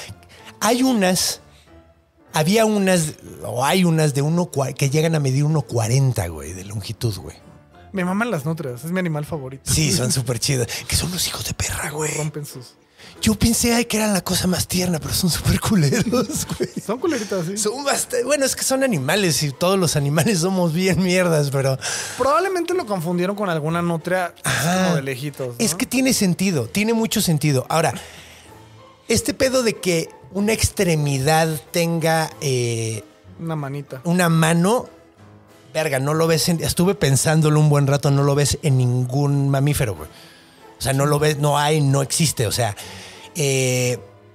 hay unas, había unas, o hay unas de uno cua- que llegan a medir uno cuarenta, güey, de longitud, güey. Me maman las nutrias, es mi animal favorito. Sí, son súper chidas. Que son los hijos de perra, güey. Rompen sus... Yo pensé ay, que eran la cosa más tierna, pero son súper culeros, güey. Son culeritas, sí. Son bastante, bueno, es que son animales y todos los animales somos bien mierdas, pero Probablemente lo confundieron con alguna nutria Ajá. como de lejitos, ¿no? es que tiene sentido, tiene mucho sentido. Ahora, este pedo de que una extremidad tenga eh, Una manita. una mano, verga, no lo ves, en- estuve pensándolo un buen rato, no lo ves en ningún mamífero, güey. O sea, no lo ves, no hay, no existe, o sea... Eh,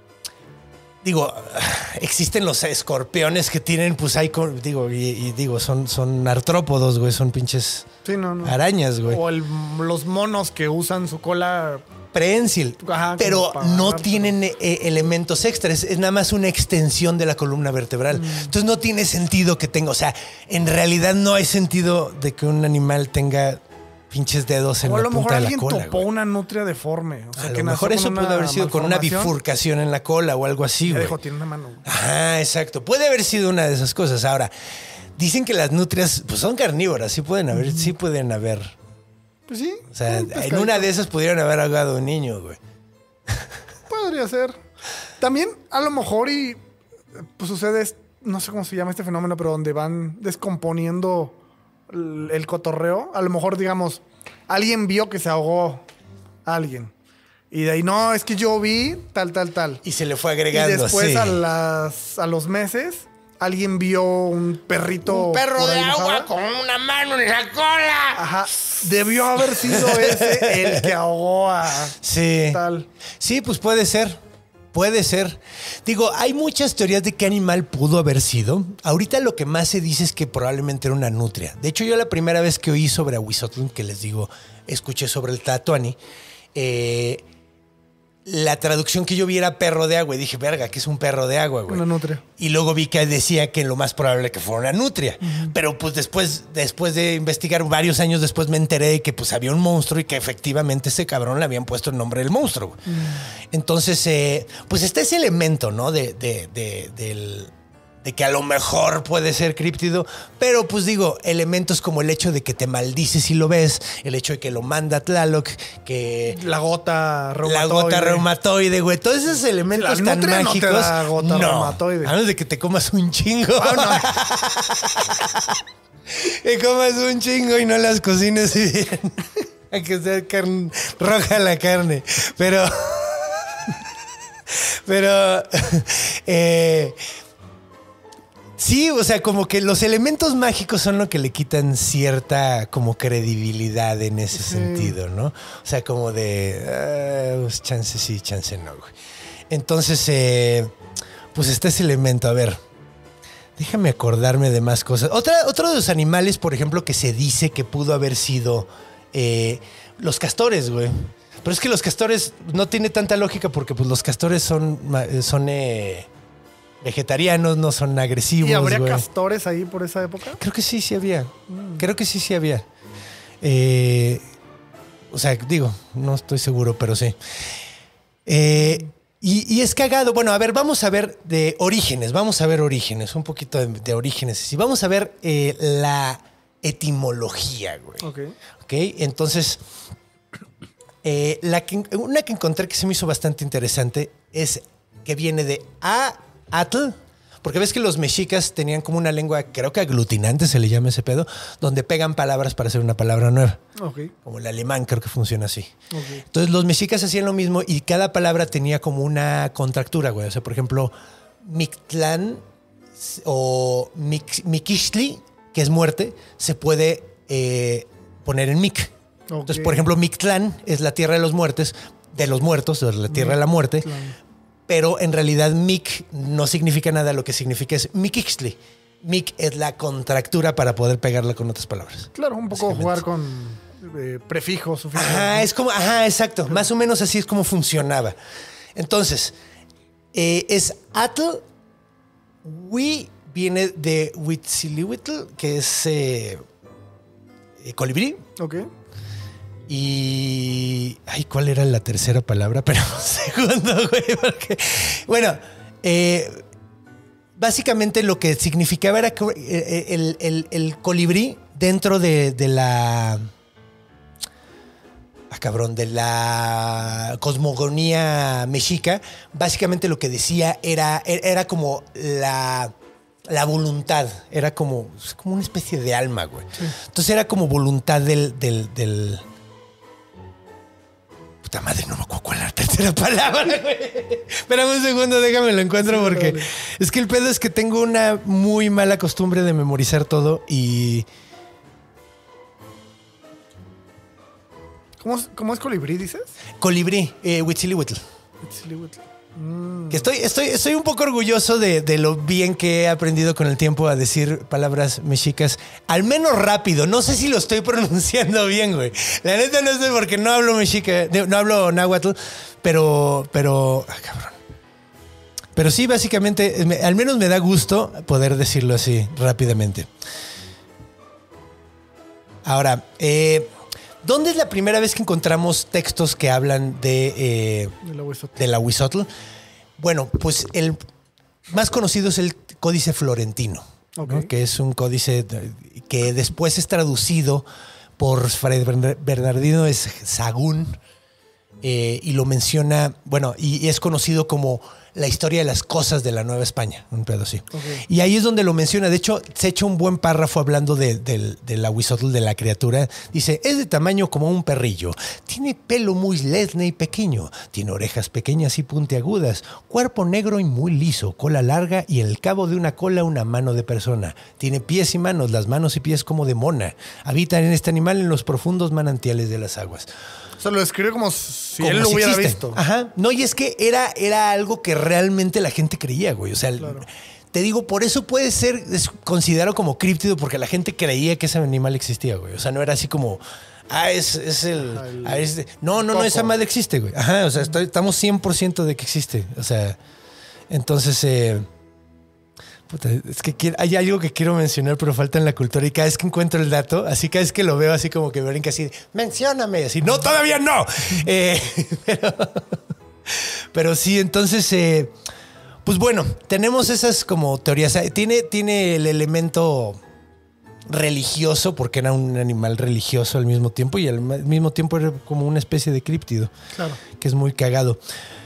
digo, existen los escorpiones que tienen, pues hay, con- digo, y, y digo, son, son artrópodos, güey, son pinches Sí, no, no. arañas, güey. O el- los monos que usan su cola. Prensil, Ajá, pero como para no agarrar, tienen eh, elementos extras, es nada más una extensión de la columna vertebral. Mm. Entonces no tiene sentido que tenga, o sea, en realidad no hay sentido de que un animal tenga pinches dedos en O a la lo punta mejor de la alguien cola. topó güey. una nutria deforme. O sea, A que lo nació mejor con eso una pudo haber sido con una malformación. bifurcación en la cola o algo así, Ya güey. dijo, tiene una mano. güey. Ah, exacto. Puede haber sido una de esas cosas. Ahora, dicen que las nutrias pues, son carnívoras, sí pueden haber, sí pueden haber. Pues sí. O sea, un en pescadito. una de esas pudieron haber ahogado a un niño, güey. Podría ser. También, a lo mejor, y pues sucede, es- no sé cómo se llama este fenómeno, pero donde van descomponiendo el, el cotorreo. A lo mejor, digamos, alguien vio que se ahogó a alguien. Y de ahí, no, es que yo vi tal, tal, tal. Y se le fue Y agregando después sí. a, las, a los meses, alguien vio un perrito. Un perro por de ahí agua mojado. con una mano en la cola. Ajá. Debió haber sido ese el que ahogó a Sí. tal. Sí, pues puede ser. Puede ser. Digo, hay muchas teorías de qué animal pudo haber sido. Ahorita lo que más se dice es que probablemente era una nutria. De hecho, yo la primera vez que oí sobre Ahuizotl, que les digo, escuché sobre el Tlatoani, eh, la traducción que yo vi era perro de agua. Y dije, verga, que es un perro de agua, güey. Una nutria. Y luego vi que decía que lo más probable que fuera una nutria. Pero pues después, después de investigar varios años después me enteré de que pues había un monstruo y que efectivamente ese cabrón le habían puesto el nombre del monstruo. güey. Entonces, eh, pues está ese elemento, ¿no? De, de, de, del- de que a lo mejor puede ser críptido, pero pues digo, elementos como el hecho de que te maldices si lo ves, el hecho de que lo manda Tlaloc, que... La gota La reumatoide. gota reumatoide, güey. Todos esos elementos La tan nutria no te mágicos. da gota reumatoide. A menos de que te comas un chingo. Ah, Que comas un chingo y no las cocines bien. A que sea carne, roja la carne. Pero. Pero. eh, sí, o sea, como que los elementos mágicos son lo que le quitan cierta como credibilidad en ese Sí. sentido, ¿no? O sea, como de ah, pues, chance sí, chance no, güey. Entonces, eh, pues está ese elemento. A ver, déjame acordarme de más cosas. Otra, otro de los animales, por ejemplo, que se dice que pudo haber sido eh, los castores, güey. Pero es que los castores no tiene tanta lógica porque pues los castores son, ma- son eh, vegetarianos, no son agresivos. ¿Y habría güey. castores ahí por esa época? Creo que sí, sí había. Creo que sí, sí había. Eh, o sea, digo, no estoy seguro, pero sí. Eh, y, y es cagado. Bueno, a ver, vamos a ver de orígenes. Vamos a ver orígenes, un poquito de, de orígenes. Y vamos a ver eh, la etimología, güey. Ok. Ok, entonces, eh, la que, una que encontré que se me hizo bastante interesante es que viene de a-atl, porque ves que los mexicas tenían como una lengua, creo que aglutinante se le llama ese pedo, donde pegan palabras para hacer una palabra nueva. Ok. Como el alemán creo que funciona así. Ok. Entonces los mexicas hacían lo mismo y cada palabra tenía como una contractura, güey. O sea, por ejemplo, Mictlán o Mix- Miquixtli, que es muerte, se puede eh, poner en Mic. Ok. Entonces, por ejemplo, Mictlán es la tierra de los muertos, de los muertos, o la tierra de la muerte. Mictlán. Pero en realidad Mic no significa nada, lo que significa es Miquixtli. Mic es la contractura para poder pegarla con otras palabras. Claro, un poco Básicamente. jugar con eh, prefijos, sufijos. Ajá, es como, ajá, exacto. Más o menos así es como funcionaba. Entonces, eh, es Atl, Wi viene de Huitzilihuitl, que es eh, eh, colibrí. Ok. Y... Ay, ¿cuál era la tercera palabra? Pero un segundo, güey, porque... Bueno, eh, básicamente lo que significaba era que el, el, el colibrí dentro de, de la... Ah, cabrón, de la cosmogonía mexica, básicamente lo que decía era, era como la... La voluntad, era como, como una especie de alma, güey. Sí. Entonces era como voluntad del, del, del... Puta madre, no me acuerdo cuál era la tercera palabra, güey. Espérame un segundo, déjame lo encuentro, sí, porque vale. Es que el pedo es que tengo una muy mala costumbre de memorizar todo y... ¿Cómo es, cómo es colibrí, dices? Colibrí, eh, Huitzilihuitl. Huitzilihuitl. Mm. Que estoy, estoy, estoy un poco orgulloso de, de lo bien que he aprendido con el tiempo a decir palabras mexicas, al menos rápido. No sé si lo estoy pronunciando bien, güey. La neta no sé porque no hablo mexica, no hablo náhuatl, pero, pero, ah, cabrón. Pero sí, básicamente, me, al menos me da gusto poder decirlo así rápidamente. Ahora, eh, ¿dónde es la primera vez que encontramos textos que hablan de, eh, de la Huizotl? Bueno, pues el más conocido es el Códice Florentino, okay, ¿no? Que es un códice que después es traducido por Fray Bernardino de Sahagún eh, y lo menciona, bueno, y, y es conocido como la historia de las cosas de la Nueva España, un pedo así. Okay. Y ahí es donde lo menciona. De hecho, se echa un buen párrafo hablando de, de, de la Huizotl, de la criatura. Dice, es de tamaño como un perrillo. Tiene pelo muy lesne y pequeño. Tiene orejas pequeñas y puntiagudas. Cuerpo negro y muy liso. Cola larga y en el cabo de una cola una mano de persona. Tiene pies y manos, las manos y pies como de mona. Habita en este animal en los profundos manantiales de las aguas. O sea, lo describió como si como él lo si hubiera existe. visto. Ajá. No, y es que era, era algo que realmente la gente creía, güey. O sea, claro. Te digo, por eso puede ser es considerado como críptido, porque la gente creía que ese animal existía, güey. O sea, no era así como, ah, es, es el... Ajá, el ah, es de, no, no, no, esa madre existe, güey. Ajá, o sea, estoy, estamos cien por ciento de que existe. O sea, entonces... Eh, Puta, es que quiero, hay algo que quiero mencionar, pero falta en la cultura. Y cada vez que encuentro el dato, así cada vez que lo veo, así como que me brinca así, mencióname. Así, no, todavía no. eh, pero, pero sí, entonces, eh, pues bueno, tenemos esas como teorías. Tiene, tiene el elemento religioso, porque era un animal religioso al mismo tiempo, y al mismo tiempo era como una especie de críptido. Claro. Que es muy cagado.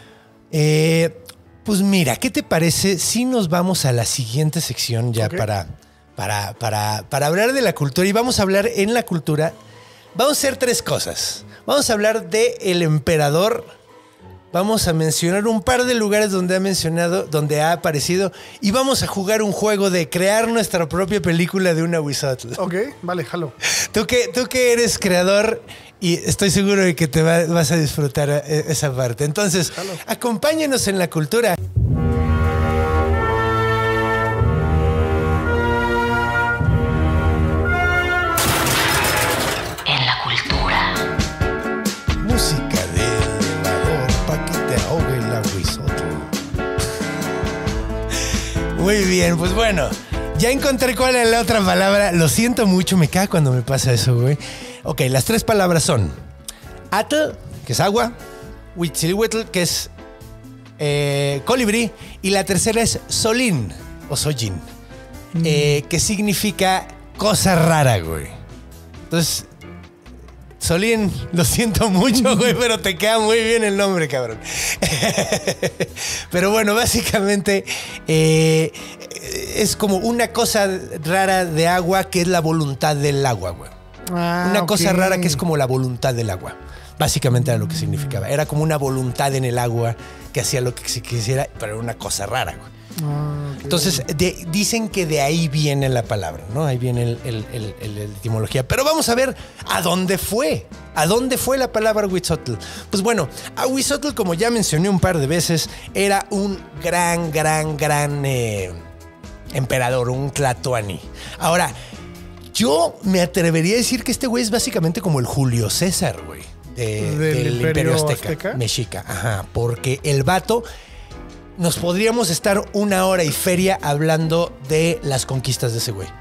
Eh. Pues mira, ¿qué te parece si nos vamos a la siguiente sección ya okay. para, para, para, para hablar de la cultura? Y vamos a hablar en la cultura, vamos a hacer tres cosas. Vamos a hablar de el emperador, vamos a mencionar un par de lugares donde ha mencionado, donde ha aparecido, y vamos a jugar un juego de crear nuestra propia película de una Huizotl. Ok, vale, jalo. Tú que, tú que eres creador... Y estoy seguro de que te va, vas a disfrutar esa parte. Entonces, Hello. acompáñenos en la cultura. En la cultura. Música de elevador pa' que te ahogue la Huizotl. Muy bien, pues bueno. Ya encontré cuál es la otra palabra. Lo siento mucho, me cae cuando me pasa eso, güey. Ok, las tres palabras son Atl, que es agua, Huitzilihuitl, que es eh, colibrí, y la tercera es Solín, o Sollín, mm. eh, que significa cosa rara, güey. Entonces, Solín, lo siento mucho, güey, pero te queda muy bien el nombre, cabrón. Pero bueno, básicamente eh, es como una cosa rara de agua que es la voluntad del agua, güey. Ah, una okay. cosa rara que es como la voluntad del agua. Básicamente era lo que significaba. Era como una voluntad en el agua que hacía lo que se quisiera, pero era una cosa rara, güey. Ah, okay. Entonces, de, dicen que de ahí viene la palabra, ¿no? Ahí viene el, el, el, el, la etimología. Pero vamos a ver a dónde fue. ¿A dónde fue la palabra Huizotl? Pues bueno, a Huizotl, como ya mencioné un par de veces, era un gran, gran, gran eh, emperador, un tlatoani. Ahora, yo me atrevería a decir que este güey es básicamente como el Julio César, güey, de, del, del Imperio, Imperio Azteca, Azteca, mexica. Ajá, porque el vato, nos podríamos estar una hora y feria hablando de las conquistas de ese güey.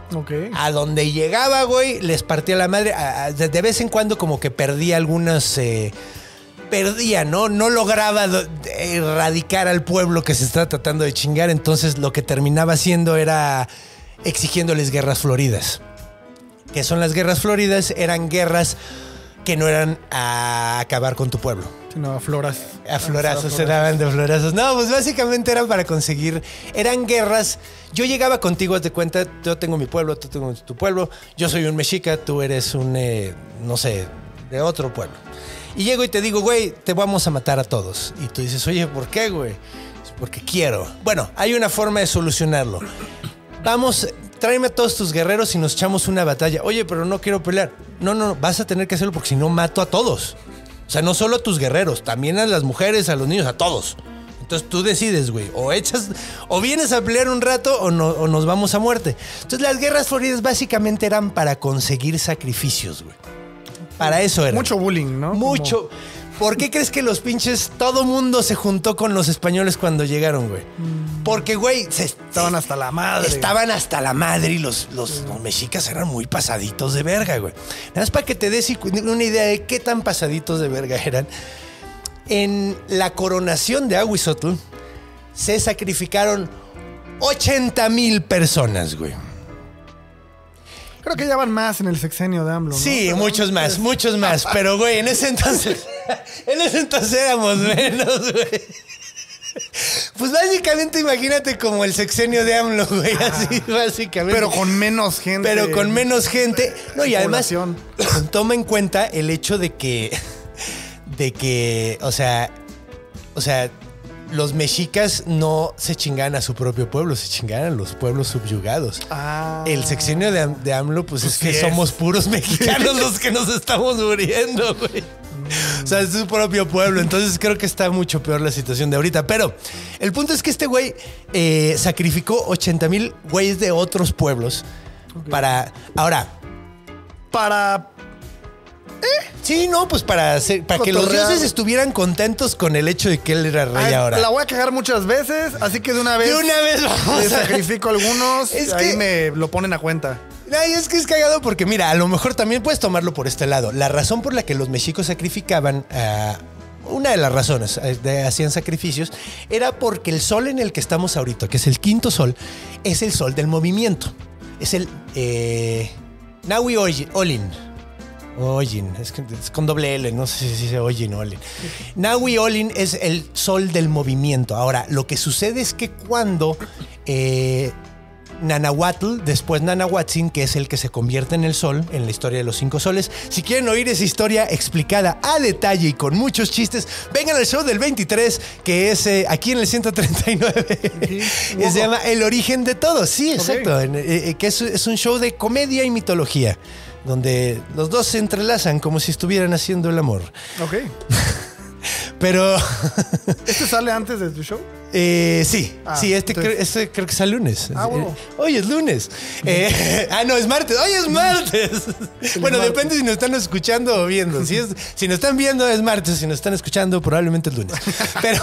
Ok. A donde llegaba, güey, les partía la madre. A, a, de, de vez en cuando como que perdía algunas... Eh, perdía, ¿no? No lograba do, erradicar al pueblo que se está tratando de chingar. Entonces lo que terminaba haciendo era exigiéndoles guerras floridas. ¿Qué son las guerras floridas? Eran guerras que no eran a acabar con tu pueblo. Sino a floras. A florazos, se daban de florazos. No, pues básicamente eran para conseguir... Eran guerras. Yo llegaba contigo, haz de cuenta, yo tengo mi pueblo, tú tienes tu pueblo. Yo soy un mexica, tú eres un, eh, no sé, de otro pueblo. Y llego y te digo, güey, te vamos a matar a todos. Y tú dices, oye, ¿por qué, güey? Porque quiero. Bueno, hay una forma de solucionarlo. Vamos... Tráeme a todos tus guerreros y nos echamos una batalla. Oye, pero no quiero pelear. No, no, vas a tener que hacerlo porque si no mato a todos. O sea, no solo a tus guerreros, también a las mujeres, a los niños, a todos. Entonces tú decides, güey. O echas, o vienes a pelear un rato o, no, o nos vamos a muerte. Entonces las guerras floridas básicamente eran para conseguir sacrificios, güey. Para eso era. Mucho bullying, ¿no? Mucho. Como... ¿Por qué crees que los pinches, todo mundo se juntó con los españoles cuando llegaron, güey? Porque, güey, se, estaban hasta la madre. Estaban hasta la madre y los, los, sí. los mexicas eran muy pasaditos de verga, güey. Nada más para que te des una idea de qué tan pasaditos de verga eran. En la coronación de Ahuizotl se sacrificaron ochenta mil personas, güey. Creo que ya van más en el sexenio de AMLO, ¿no? Sí, pero muchos más, muchos más. Pero, güey, en ese entonces... en ese entonces éramos menos, güey. Pues básicamente imagínate como el sexenio de AMLO, güey. Ah, así, básicamente. Pero con menos gente. Pero con menos gente. No, y además, toma en cuenta el hecho de que... De que, o sea... O sea... Los mexicas no se chingan a su propio pueblo, se chingan a los pueblos subyugados. Ah. El sexenio de, de AMLO, pues, pues es que sí somos es. puros mexicanos los que nos estamos muriendo, güey. Mm. O sea, es su propio pueblo. Entonces creo que está mucho peor la situación de ahorita. Pero el punto es que este güey eh, sacrificó ochenta mil güeyes de otros pueblos. Okay. Para... Ahora... Para... ¿Eh? Sí, no, pues para, hacer, para que los dioses estuvieran contentos con el hecho de que él era rey. Ay, ahora. La voy a cagar muchas veces, así que de una vez. De una vez vamos. Le sacrifico a algunos. Es ahí que, me lo ponen a cuenta. Ay, es que es cagado porque, mira, a lo mejor también puedes tomarlo por este lado. La razón por la que los mexicos sacrificaban a. Uh, una de las razones de hacían sacrificios era porque el sol en el que estamos ahorita, que es el quinto sol, es el sol del movimiento. Es el eh, Nahui Olin. Olin, es, que, es con doble L, no sé si se Olin o Olin. Nahui Olin es el sol del movimiento. Ahora, lo que sucede es que cuando eh, Nanahuatl, después Nanahuatzin, que es el que se convierte en el sol, en la historia de los cinco soles, si quieren oír esa historia explicada a detalle y con muchos chistes, vengan al show del veintitrés, que es eh, aquí en el ciento treinta y nueve. Sí, se llama El origen de todo. Sí, exacto. Okay. Eh, eh, que es, es un show de comedia y mitología, donde los dos se entrelazan como si estuvieran haciendo el amor. Ok. Pero... ¿Este sale antes de tu show? Eh, sí, ah, sí, este, entonces... creo, este creo que es el lunes. Ah, bueno. Hoy es lunes. Eh, ah, no, es martes. Hoy es martes. Bueno, martes. Depende si nos están escuchando o viendo. Si, es, si nos están viendo es martes, si nos están escuchando probablemente es lunes. Pero...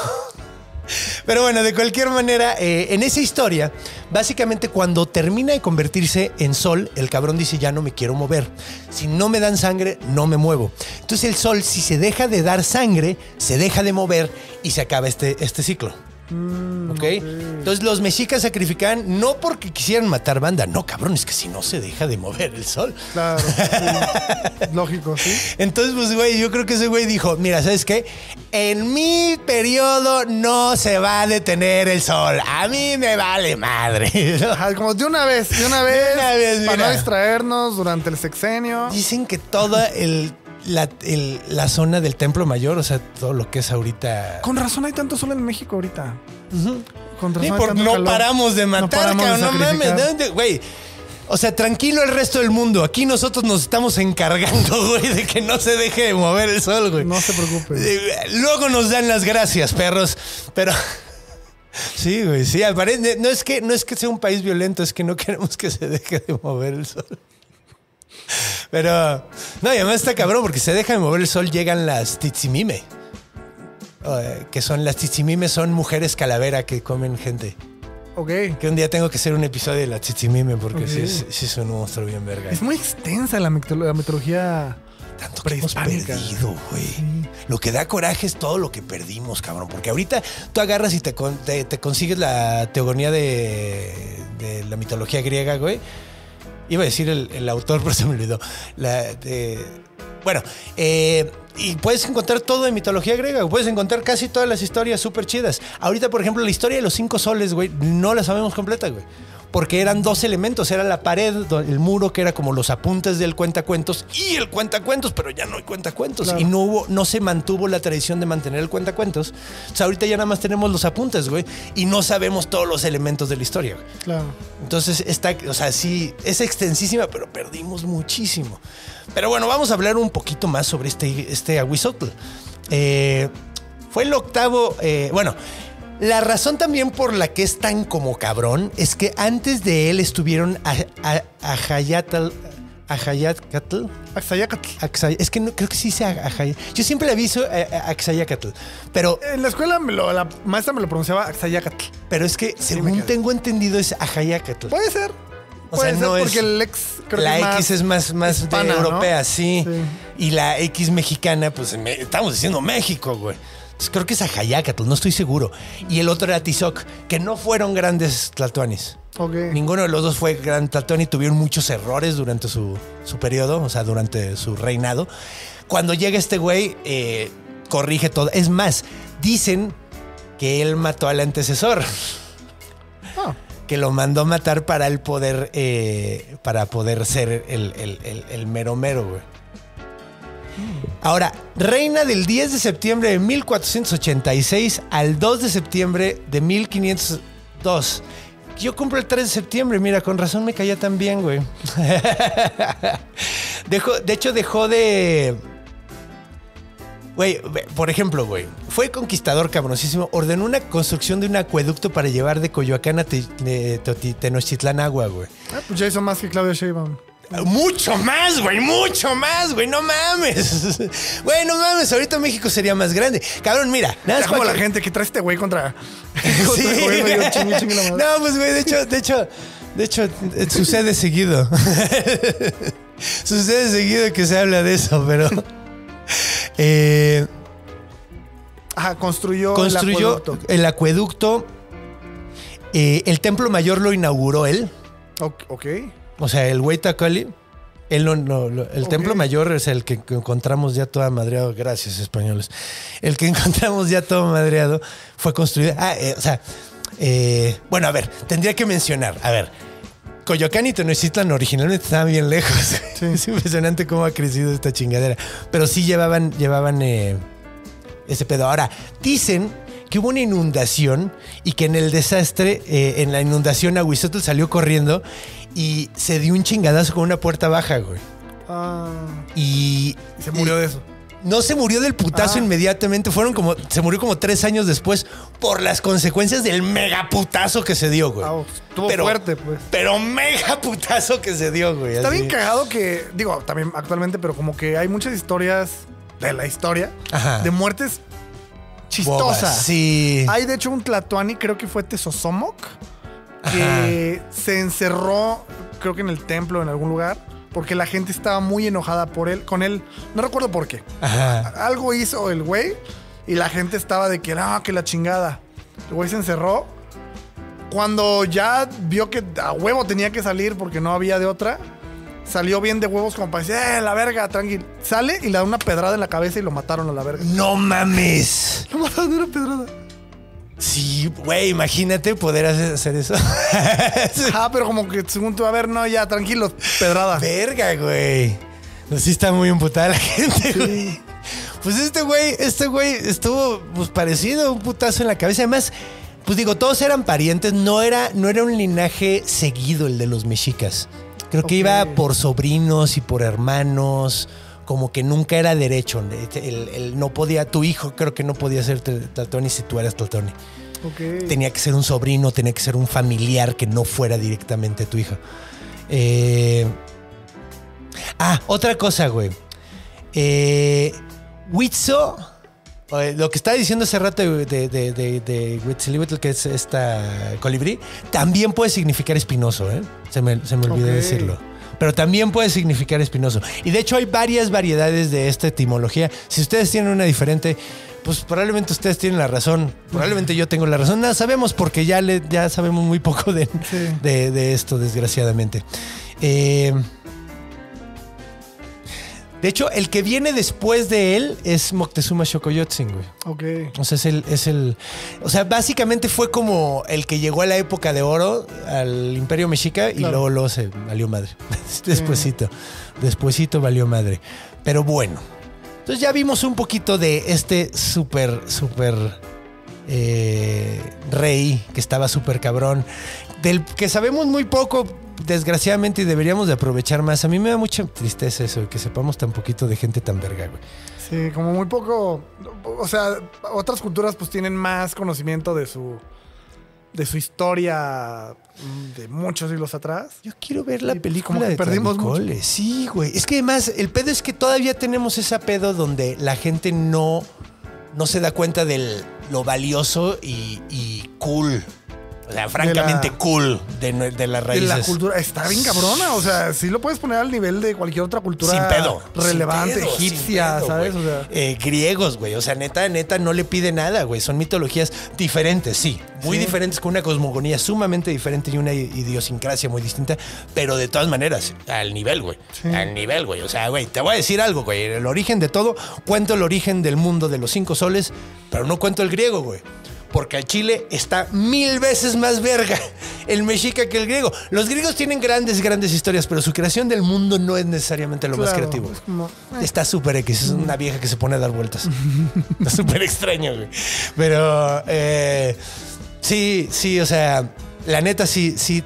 Pero bueno, de cualquier manera, eh, en esa historia, básicamente cuando termina de convertirse en sol, el cabrón dice, ya no me quiero mover. Si no me dan sangre, no me muevo. Entonces el sol, si se deja de dar sangre, se deja de mover y se acaba este, este ciclo. Mm, ¿Okay? ¿Ok? Entonces los mexicas sacrificaban no porque quisieran matar banda, no, cabrón, es que si no se deja de mover el sol. Claro, sí. Lógico, sí. Entonces, pues, güey, yo creo que ese güey dijo, mira, ¿sabes qué? En mi periodo no se va a detener el sol. A mí me vale madre, ¿no? Como de una vez, de una vez, de una vez para mira, no distraernos durante el sexenio. Dicen que toda el... La, el, la zona del Templo Mayor, o sea, todo lo que es ahorita. Con razón hay tanto sol en México ahorita. Uh-huh. Con razón. Sí, por, no calor. paramos de matar, no, paramos cabrón, de no mames. Güey. O sea, tranquilo el resto del mundo. Aquí nosotros nos estamos encargando, güey, de que no se deje de mover el sol, güey. No se preocupen. Luego nos dan las gracias, perros. Pero. Sí, güey, sí. Aparente, no, es que, no es que sea un país violento, es que no queremos que se deje de mover el sol. Pero, no, y además está cabrón porque se deja de mover el sol, llegan las tizimime. Que son, las tizimime son mujeres calavera que comen gente. Ok. Que un día tengo que hacer un episodio de la Tzitzimime porque Ok. sí, es, sí es un monstruo bien verga. Es muy extensa la, mitolo- la mitología Tanto que hemos prehispánica. perdido, güey. Lo que da coraje es todo lo que perdimos, cabrón. Porque ahorita tú agarras y te, con- te, te consigues la teogonía de, de la mitología griega, güey. Iba a decir el, el autor, pero se me olvidó. La de, bueno, eh, y puedes encontrar todo de mitología griega. Puedes encontrar casi todas las historias súper chidas. Ahorita, por ejemplo, la historia de los cinco soles, güey, no la sabemos completa, güey. Porque eran dos elementos. Era la pared, do- el muro, que era como los apuntes del cuentacuentos, y el cuentacuentos, pero ya no hay cuentacuentos. Claro. Y no hubo, no se mantuvo la tradición de mantener el cuentacuentos. O sea, ahorita ya nada más tenemos los apuntes, güey. Y no sabemos todos los elementos de la historia, güey. Claro. Entonces está, o sea, sí, es extensísima, pero perdimos muchísimo. Pero bueno, vamos a hablar un poquito más sobre este, este Ahuizotl. Eh, fue el octavo, eh, bueno, la razón también por la que es tan como cabrón es que antes de él estuvieron a, a, Ajayatl, Ajayatl, Axayacatl. Axay- es que no, creo que sí se Ajay. Yo siempre le aviso a Axayacatl, pero, En la escuela me lo- la maestra me lo pronunciaba Axayacatl. pero es que según quedé. tengo entendido es Ajayacatl. Puede ser. O Puede sea, ser no es- porque el ex creo La que X es más, más de hispana, ¿no? europea, sí. Sí. Y la X mexicana, pues me- estamos diciendo México, güey. Entonces, creo que es Ajayacatl, no estoy seguro. Y el otro era Tizoc, que no fueron grandes tlatoanis. Ok. Ninguno de los dos fue gran tlatoani, tuvieron muchos errores durante su, su periodo, o sea, durante su reinado. Cuando llega este güey, eh, corrige todo. Es más, dicen que él mató al antecesor. Ah, Que lo mandó matar para el poder, eh, para poder ser el, el, el, el mero mero, güey. Ahora, reina del diez de septiembre de mil cuatrocientos ochenta y seis al dos de septiembre de mil quinientos dos. Yo cumplo el tres de septiembre, mira, con razón me caía tan bien, güey. Dejó, de hecho, dejó de... Güey, ve, por ejemplo, güey, fue conquistador cabroncísimo, ordenó una construcción de un acueducto para llevar de Coyoacán a Te- de Toti- Tenochtitlán agua, güey. ah, pues ya hizo más que Claudia Sheinbaum. Mucho más, güey, mucho más, güey, no mames. Güey, no mames, ahorita México sería más grande. Cabrón, mira, nada Es más como para la que- gente que trae este güey contra, Sí. contra el gobierno. Yo, chingue, chingue la madre. No, pues, güey, de hecho, de hecho, de hecho, eh, sucede seguido. Sucede seguido que se habla de eso, pero... Eh, Ajá, construyó, construyó el acueducto. el acueducto. Eh, el templo mayor lo inauguró él. Ok. ok. O sea, el güey Tacali, él no, no- lo- el Ok. templo mayor es el que encontramos ya todo madreado. Gracias, españoles. El que encontramos ya todo madreado fue construido. Ah, eh, o sea, eh, bueno, a ver, tendría que mencionar. A ver, Coyoacán y Tenochtitlan originalmente estaban bien lejos. Sí. Es impresionante cómo ha crecido esta chingadera. Pero sí llevaban, llevaban eh, ese pedo. Ahora, dicen que hubo una inundación y que en el desastre, eh, en la inundación, Ahuizotl salió corriendo y se dio un chingadazo con una puerta baja, güey. Ah, Y y se murió y de eso. no se murió del putazo Ah. inmediatamente, fueron como, se murió como tres años después por las consecuencias del mega putazo que se dio, güey. Ah, estuvo fuerte, pues. Pero mega putazo que se dio, güey. Está así. bien cagado que, digo, también actualmente, pero como que hay muchas historias de la historia Ajá. de muertes Bobas, chistosas. sí. Hay de hecho un tlatoani, creo que fue Tezosomoc, que se encerró, creo que en el templo, en algún lugar, porque la gente estaba muy enojada por él, con él. No recuerdo por qué. Ajá. Algo hizo el güey y la gente estaba de que, no, que la chingada. El güey se encerró. Cuando ya vio que a huevo tenía que salir porque no había de otra, salió bien de huevos como para decir, eh, la verga, tranquilo. Sale y le da una pedrada en la cabeza y lo mataron a la verga. No mames. Lo mataron de una pedrada. Sí, güey, imagínate poder hacer, hacer eso. Ah, pero como que según tú, a ver, no, ya, tranquilo, pedrada. Verga, güey. No, sí está muy emputada la gente, güey. Pues este güey, este güey estuvo pues parecido, un putazo en la cabeza. Además, pues digo, todos eran parientes, no era, no era un linaje seguido el de los mexicas. Creo que Ok. iba por sobrinos y por hermanos, como que nunca era derecho. El, el no podía, tu hijo creo que no podía ser Tlatoani si tú eras Tlatoani. Ok. Tenía que ser un sobrino, tenía que ser un familiar que no fuera directamente tu hijo. Eh... Ah, otra cosa, güey. Eh... Huitzo eh, lo que estaba diciendo hace rato de, de, de, de, de Huitzilihuitl, que es esta colibrí, también puede significar espinoso, ¿eh? Se me, se me olvidó Ok. decirlo. Pero también puede significar espinoso. Y de hecho hay varias variedades de esta etimología. Si ustedes tienen una diferente, pues probablemente ustedes tienen la razón. Probablemente yo tengo la razón. Nada sabemos porque ya, le, ya sabemos muy poco de, Sí. de, de esto, desgraciadamente. Eh, de hecho, el que viene después de él es Moctezuma Xocoyotzin, güey. Ok. O sea, es el, es el. O sea, básicamente fue como el que llegó a la época de oro, al Imperio Mexica, y Claro. luego, luego se valió madre. Despuésito. Despuésito valió madre. Pero bueno. Entonces ya vimos un poquito de este súper, súper eh, rey que estaba súper cabrón. Del que sabemos muy poco, desgraciadamente, y deberíamos de aprovechar más. A mí me da mucha tristeza eso, que sepamos tan poquito de gente tan verga, güey. Sí, como muy poco. O sea, otras culturas pues tienen más conocimiento de su. de su historia mm, de muchos siglos atrás. Yo quiero ver la Sí, pues, película como que de perdimos Tlahuicole. Sí, güey. Es que además, el pedo es que todavía tenemos esa pedo donde la gente no, no se da cuenta de lo valioso y, y cool. O sea, francamente la- cool de, nue- de las De raíces. la cultura. Está bien cabrona. O sea, sí lo puedes poner al nivel de cualquier otra cultura Sin pedo. relevante, sin pedo, egipcia, sin pedo, ¿sabes? güey. O sea, Eh, griegos, güey. O sea, neta, neta, no le pide nada, güey. Son mitologías diferentes, sí. Muy Sí. diferentes, con una cosmogonía sumamente diferente y una i- idiosincrasia muy distinta. Pero de todas maneras, al nivel, güey. Sí. Al nivel, güey. O sea, güey, te voy a decir algo, güey. El origen de todo, cuento el origen del mundo de los cinco soles, pero no cuento el griego, güey. Porque al Chile está mil veces más verga el mexica que el griego. Los griegos tienen grandes, grandes historias, pero su creación del mundo no es necesariamente lo más claro, creativo. es como, eh, Está súper X, es una vieja que se pone a dar vueltas. Está súper extraño, güey. Pero eh, sí, sí, o sea, la neta sí, sí,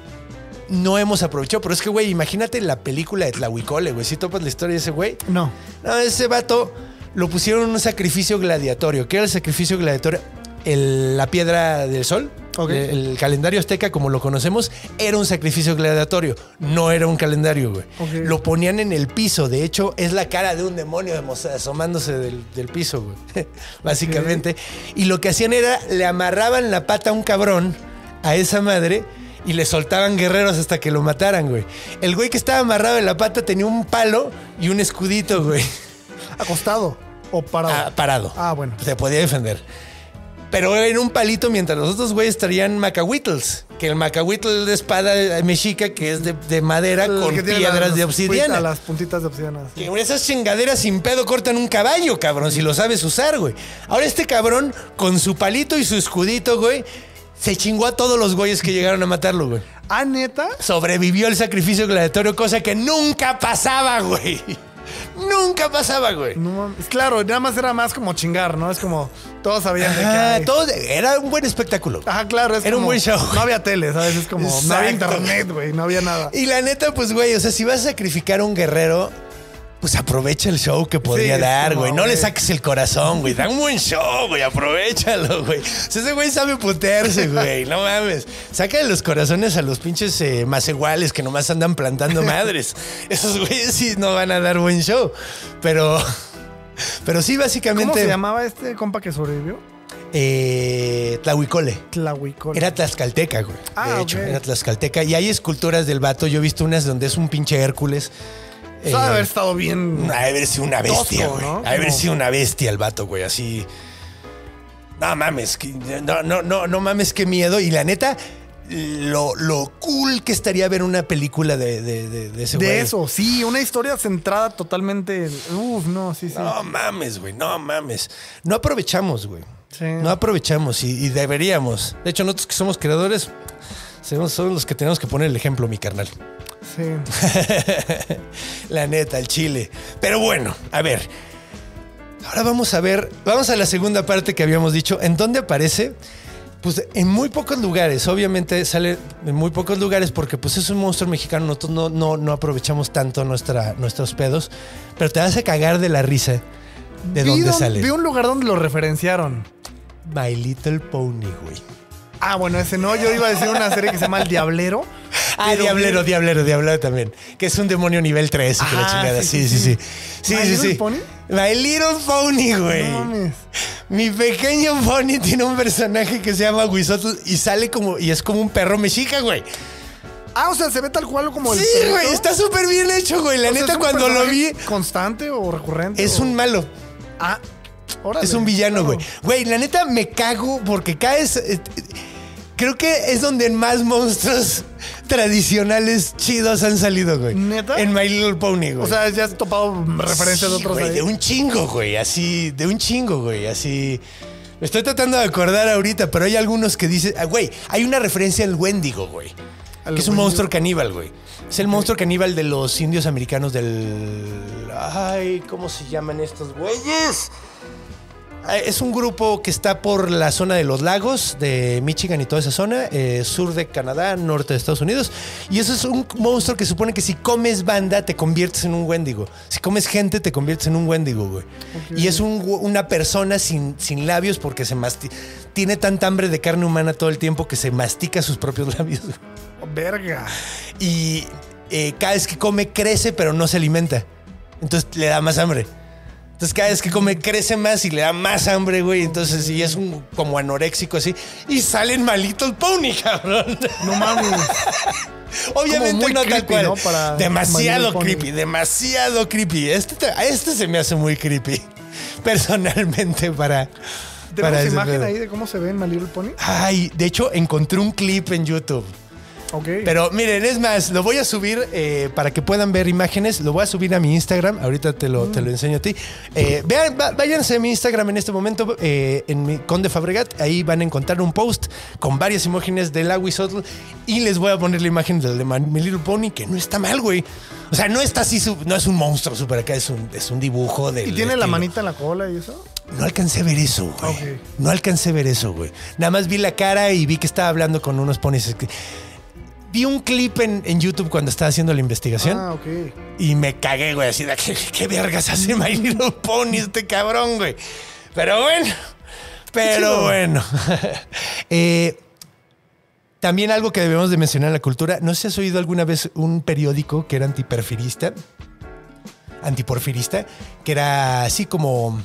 no hemos aprovechado. Pero es que, güey, imagínate la película de Tlahuicole, güey. Si topas la historia de ese güey. No. No, ese vato lo pusieron en un sacrificio gladiatorio. ¿Qué era el sacrificio gladiatorio? El- la piedra del sol. Ok. El, el calendario azteca, como lo conocemos, era un sacrificio gladiatorio. No era un calendario, güey. Ok. Lo ponían en el piso. De hecho, es la cara de un demonio amos- asomándose del, del piso, güey. Básicamente. Y lo que hacían era, le amarraban la pata a un cabrón, a esa madre, y le soltaban guerreros hasta que lo mataran, güey. El güey que estaba amarrado en la pata tenía un palo y un escudito, güey. ¿Acostado o parado? Ah, parado. Ah, bueno. Se podía defender. Pero en un palito, mientras los otros güeyes traían macahuitls. Que el macahuitl de espada mexica, que es de, de madera El con que tiene piedras las de puntitas- obsidiana. Las puntitas de obsidiana. Sí. Que esas chingaderas sin pedo cortan un caballo, cabrón, si lo sabes usar, güey. Ahora este cabrón, con su palito y su escudito, güey, se chingó a todos los güeyes que llegaron a matarlo, güey. Ah, neta. Sobrevivió al sacrificio gladiatorio, cosa que nunca pasaba, güey. Nunca pasaba, güey. No mames. Claro, nada más era más como chingar, ¿no? Es como todos sabían de que. Ah, ay. todo, era un buen espectáculo. Ajá, claro. Es Era un como- buen show. No había tele, ¿sabes? Es como. No había Exacto. internet, güey. No había nada. Y la neta, pues, güey, o sea, si vas a sacrificar a un guerrero, pues aprovecha el show que podría Sí, dar, no, güey. No le güey. saques el corazón, güey. Da un buen show, güey. Aprovechalo, güey. O sea, ese güey sabe putearse, güey. No mames. Sácale los corazones a los pinches eh, más iguales que nomás andan plantando madres. Esos güeyes sí no van a dar buen show. Pero, pero sí, básicamente. ¿Cómo se llamaba este compa que sobrevivió? Eh, Tlahuicole. Tlahuicole. Era tlaxcalteca, güey. Ah, de hecho, ok. era tlaxcalteca. Y hay esculturas del vato. Yo he visto unas donde es un pinche Hércules. O sea, Eh, haber estado bien. Ha de haber sido una bestia, tosco, güey. ¿no? Ha de haber Como- sido una bestia el vato, güey. Así. No mames. que- No, no, no, no mames, qué miedo. Y la neta, lo, lo cool que estaría ver una película de, de, de, de ese güey. De eso, sí, una historia centrada totalmente. en- Uf, no, sí, sí. No mames, güey. No mames. No aprovechamos, güey. Sí. No aprovechamos y, y deberíamos. De hecho, nosotros que somos creadores, somos, somos los que tenemos que poner el ejemplo, mi carnal. Sí. La neta, el chile. Pero bueno, a ver. Ahora vamos a ver, vamos a la segunda parte que habíamos dicho. ¿En dónde aparece? Pues en muy pocos lugares. Obviamente sale en muy pocos lugares porque pues es un monstruo mexicano. Nosotros no, no, no aprovechamos tanto nuestra, nuestros pedos. Pero te vas a cagar de la risa de Vi dónde don- sale. Vi un lugar donde lo referenciaron. My Little Pony, güey. Ah, bueno, ese no. Yo iba a decir una serie que se llama El Diablero. Ah, Pero Diablero, bien. Diablero, Diablero también. Que es un demonio nivel tres y que la Ah, chingada. Sí, sí, sí, sí. sí, Sí, ¿My sí, Little sí. Pony? My Little Pony, güey. No mames. Mi pequeño pony tiene un personaje que se llama Huizotl y sale como, y es como un perro mexica, güey. Ah, o sea, se ve tal cual como el Sí, perrito. güey, está súper bien hecho, güey. La O sea, neta, ¿es un cuando lo vi, personaje ¿constante o recurrente? es o- un malo. Ah, órale. Es un villano, Claro. güey. Güey, la neta me cago porque caes. eh, eh, creo que es donde más monstruos tradicionales chidos han salido, güey. ¿Neta? En My Little Pony, güey. O sea, ya has topado referencias de Sí, otros güey, ahí. de un chingo, güey. Así, de un chingo, güey. Así. Me estoy tratando de acordar ahorita, pero hay algunos que dicen. Ah, güey, hay una referencia al Wendigo, güey. ¿Al Que es un Wendigo? monstruo caníbal, güey. Es el monstruo caníbal de los indios americanos del. Ay, ¿cómo se llaman estos güeyes? Ah, Es un grupo que está por la zona de los lagos de Michigan y toda esa zona, eh, sur de Canadá, norte de Estados Unidos. Y eso es un monstruo que supone que si comes banda te conviertes en un Wendigo. Si comes gente te conviertes en un Wendigo, güey. Y es un- una persona sin, sin labios porque se masti- tiene tanta hambre de carne humana todo el tiempo que se mastica sus propios labios, güey. Oh, verga. Y eh, cada vez que come crece pero no se alimenta. Entonces le da más hambre. Entonces cada vez que come crece más y le da más hambre, güey. Entonces y es un como anoréxico así. Y salen malito el pony, cabrón. No mames. Obviamente muy no tal creepy, cual. ¿no? Para demasiado My Little Pony. creepy, demasiado creepy. Este, te- a este se me hace muy creepy. Personalmente para... para ¿Tenemos ese imagen pedo. ahí de cómo se ve en My Little Pony? Ay, de hecho encontré un clip en YouTube. Ok. Pero miren, es más, lo voy a subir eh, para que puedan ver imágenes. Lo voy a subir a mi Instagram. Ahorita te lo, te lo enseño a ti. Eh, vean, va- váyanse a mi Instagram en este momento, eh, en mi Conde Fabregat. Ahí van a encontrar un post con varias imágenes del Huizotl. Y les voy a poner la imagen del de My Little Pony, que no está mal, güey. O sea, no está así, su- no es un monstruo super acá, es un, es un dibujo del ¿Y tiene la estilo. manita en la cola y eso? No alcancé a ver eso, güey. Ok. No alcancé a ver eso, güey. Nada más vi la cara y vi que estaba hablando con unos ponis. Es que- Vi un clip en, en YouTube cuando estaba haciendo la investigación Ah, ok. y me cagué, güey. Así de, ¿qué, qué vergas hace My Little Pony este cabrón, güey? Pero bueno, pero chido. bueno. Eh, también algo que debemos de mencionar en la cultura. No sé si has oído alguna vez un periódico que era antiperfirista, antiporfirista, que era así como...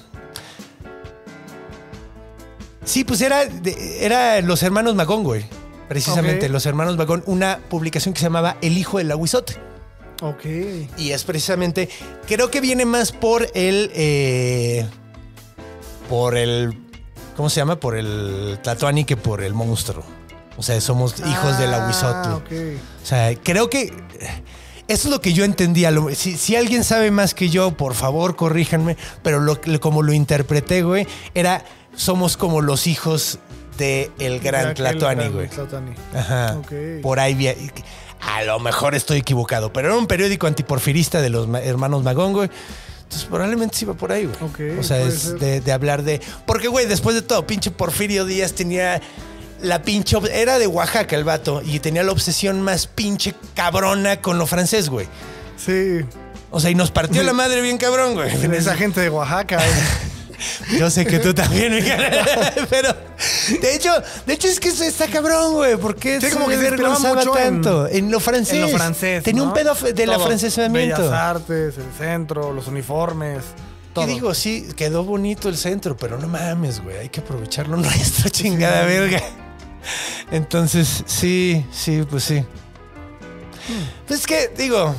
Sí, pues era, de- era los hermanos Magón, güey. Precisamente, Ok. los hermanos Magón. Una publicación que se llamaba El Hijo del Huizote. Ok. Y es precisamente, creo que viene más por el, eh, por el, ¿cómo se llama? Por el Tlatoani que por el monstruo. O sea, somos hijos del Huizotl. Ah, ok. O sea, creo que eso es lo que yo entendía. Lo- Si, si alguien sabe más que yo, por favor, corríjanme. Pero lo, lo- como lo interpreté, güey, era somos como los hijos del el gran Aquel Tlatoani, gran güey. Tlatoani. Ajá. Ok. Por ahí vi- a lo mejor estoy equivocado, pero era un periódico antiporfirista de los ma- hermanos Magón, güey. Entonces probablemente sí va por ahí, güey. Ok, o sea, puede es ser. de, de hablar de... Porque, güey, después de todo, pinche Porfirio Díaz tenía la pinche... ob- Era de Oaxaca el vato y tenía la obsesión más pinche cabrona con lo francés, güey. Sí. O sea, y nos partió la madre bien cabrón, güey. Esa gente de Oaxaca. eh. Yo sé que tú también, mi canal. Pero, de hecho, de hecho es que eso está cabrón, güey. ¿Por qué Sí, se como que se inspiraba avergonzaba mucho en- tanto? En, lo francés. En lo francés. Tenía ¿no? un pedo fe- del Todo. afrancesamiento. Bellas Artes, el centro, los uniformes. Todo. Y digo, sí, quedó bonito el centro, pero no mames, güey. Hay que aprovechar lo nuestro, chingada verga. Entonces, sí, sí, pues sí. Pues es que, digo...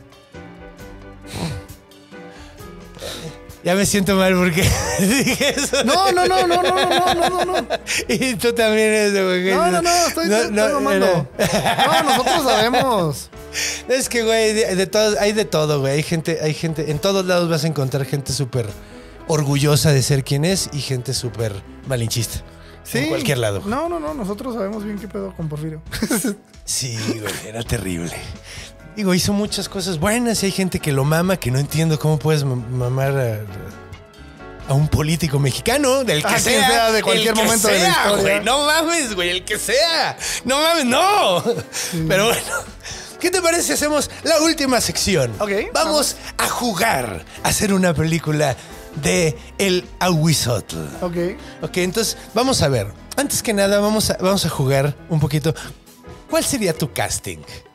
Ya me siento mal porque dije eso. No, no, no, no, no, no, no, no, no. Y tú también eres de güey. No, no, no, estoy, estoy mamando. No, nosotros sabemos. Es que, güey, de, de todo, hay de todo, güey. Hay gente, hay gente, en todos lados vas a encontrar gente súper orgullosa de ser quien es y gente súper malinchista. Sí. En cualquier lado. No, no, no, nosotros sabemos bien qué pedo con Porfirio. Sí, güey, era terrible. Digo, hizo muchas cosas buenas y hay gente que lo mama, que no entiendo cómo puedes mam- mamar a, a un político mexicano, del que Ah, sea, quien sea, de cualquier el que momento de la sea, historia. güey. No mames, güey, el que sea. No mames, no. Pero bueno, ¿qué te parece si hacemos la última sección? Ok, Vamos a jugar a hacer una película de El Huizotl. Ok. Ok, entonces vamos a ver. Antes que nada, vamos a, vamos a jugar un poquito. ¿Cuál sería tu casting?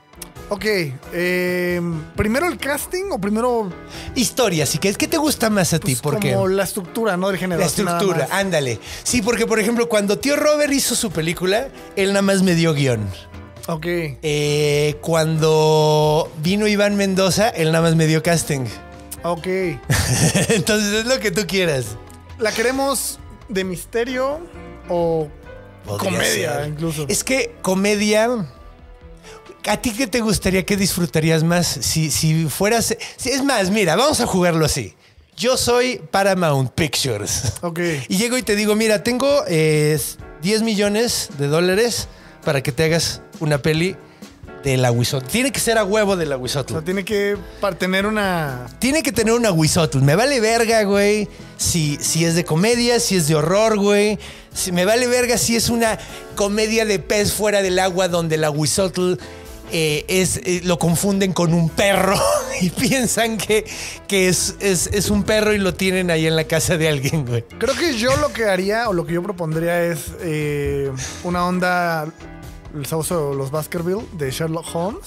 Ok, eh, ¿primero el casting o primero Historia, sí que es que te gusta más a ti, pues, porque como la estructura, ¿no? Del género. la así nada estructura, más? ándale. Sí, porque por ejemplo, cuando tío Robert hizo su película, él nada más me dio guión. Ok, Eh, cuando vino Iván Mendoza, él nada más me dio casting. ok. Entonces es lo que tú quieras. ¿La queremos de misterio o Podría comedia ser. incluso? Es que comedia. ¿A ti qué te gustaría? ¿Qué disfrutarías más? Si, si fueras. si- es más, mira, vamos a jugarlo así. Yo soy Paramount Pictures. Ok. Y llego y te digo, mira, tengo eh, diez millones de dólares para que te hagas una peli de la Huizotl. Tiene que ser a huevo de la O Huizotl. sea, tiene que para tener una... Tiene que tener una Huizotl. Me vale verga, güey. Si, si es de comedia, si es de horror, güey. Si me vale verga si es una comedia de pez fuera del agua donde la Huizotl eh, es, eh, lo confunden con un perro y piensan que, que es, es, es un perro y lo tienen ahí en la casa de alguien, güey. Creo que yo lo que haría o lo que yo propondría es eh, una onda, el sauce de los Baskerville de Sherlock Holmes.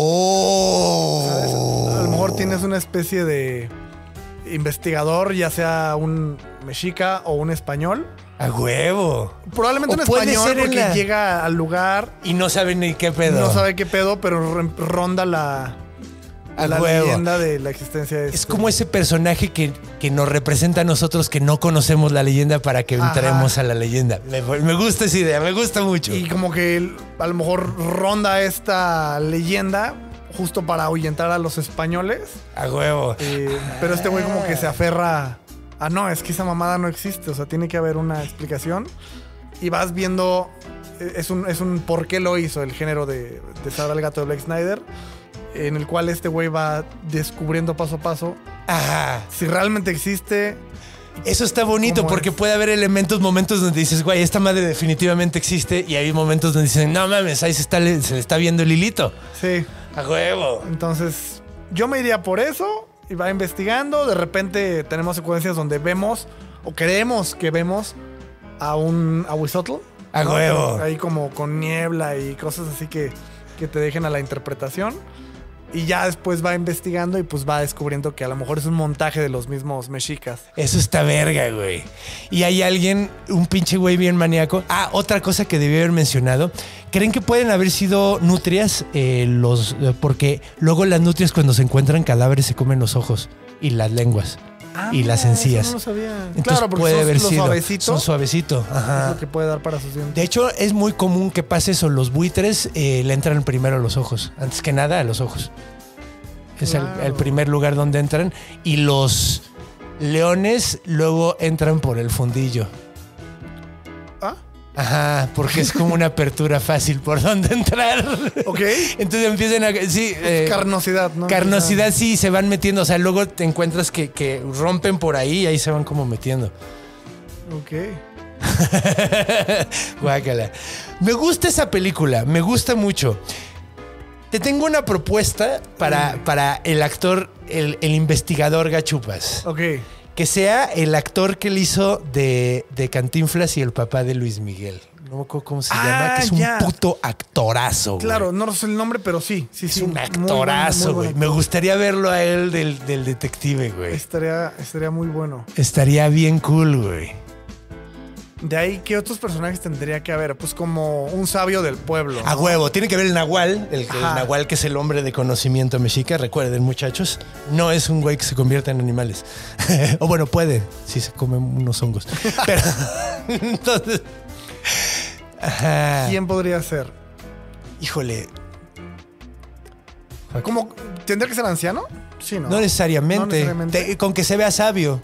¿Sabes? Oh. A lo mejor tienes una especie de investigador, ya sea un mexica o un español. A huevo. Probablemente O un puede español ser en porque la- llega al lugar, Y no saben ni qué pedo. no sabe qué pedo, pero re- ronda la, A la huevo. leyenda de la existencia de Es este. como ese personaje que, que nos representa a nosotros que no conocemos la leyenda para que Ajá. entremos a la leyenda. Me, me gusta esa idea, me gusta mucho. Y como que el- a lo mejor ronda esta leyenda justo para ahuyentar a los españoles. A huevo. Eh, pero este güey como que se aferra a no, es que esa mamada no existe. O sea, tiene que haber una explicación. Y vas viendo, eh, es un, es un por qué lo hizo el género de, de Sara el gato de Blake Snyder, en el cual este güey va descubriendo paso a paso Ajá. si realmente existe. Eso está bonito ¿Cómo porque es? puede haber elementos, momentos donde dices, güey, esta madre definitivamente existe. Y hay momentos donde dicen, no mames, ahí se, está, se le está viendo el hilito. Sí. A huevo. Entonces, yo me iría por eso y va investigando. De repente tenemos secuencias donde vemos o creemos que vemos a un a Huizotl. A huevo. Ahí como con niebla y cosas así que, que te dejen a la interpretación. Y ya después va investigando y pues va descubriendo que a lo mejor es un montaje de los mismos mexicas. Eso está verga, güey. Y hay alguien, un pinche güey bien maníaco. Ah, otra cosa que debí haber mencionado. ¿Creen que pueden haber sido nutrias? Eh, los, eh, porque luego las nutrias cuando se encuentran cadáveres se comen los ojos y las lenguas y las encías. Eso no lo sabía. Entonces Claro, porque puede son haber los sido. suavecitos. Son suavecito. Es Ajá. lo que puede dar para sus dientes. De hecho, es muy común que pase eso. Los buitres eh, le entran primero a los ojos. Antes que nada, a los ojos. Es el- Claro. el, primer lugar donde entran. Y los leones luego entran por el fundillo. Ah, Ajá, porque es como una apertura fácil por donde entrar. ok. Entonces empiezan a... Sí, eh, Carnosidad, ¿no? carnosidad, sí, se van metiendo. O sea, luego te encuentras que, que rompen por ahí y ahí se van como metiendo. Ok. Guácala. Me gusta esa película, me gusta mucho. Te tengo una propuesta para, para el actor, el, el investigador Gachupas. Ok. Que sea el actor que le hizo de, de Cantinflas y el papá de Luis Miguel. No me acuerdo cómo se Ah, llama, que es un ya. puto actorazo, güey. Claro, no sé el nombre, pero sí. sí Es sí. un Muy actorazo, buen- muy güey. buen Me actor. gustaría verlo a él del, del detective, güey. Estaría, estaría muy bueno. Estaría bien cool, güey. De ahí, ¿qué otros personajes tendría que haber? Pues como un sabio del pueblo. A ¿no? huevo, tiene que ver el Nahual, el, el Ajá. Nahual que es el hombre de conocimiento mexica. Recuerden, muchachos, no es un güey que se convierta en animales. O bueno, puede, si se come unos hongos. Pero, entonces... Ajá. ¿Quién podría ser? Híjole, ¿Cómo? ¿Tendría que ser anciano? Sí, ¿no? no necesariamente. No necesariamente. Te- con que se vea sabio.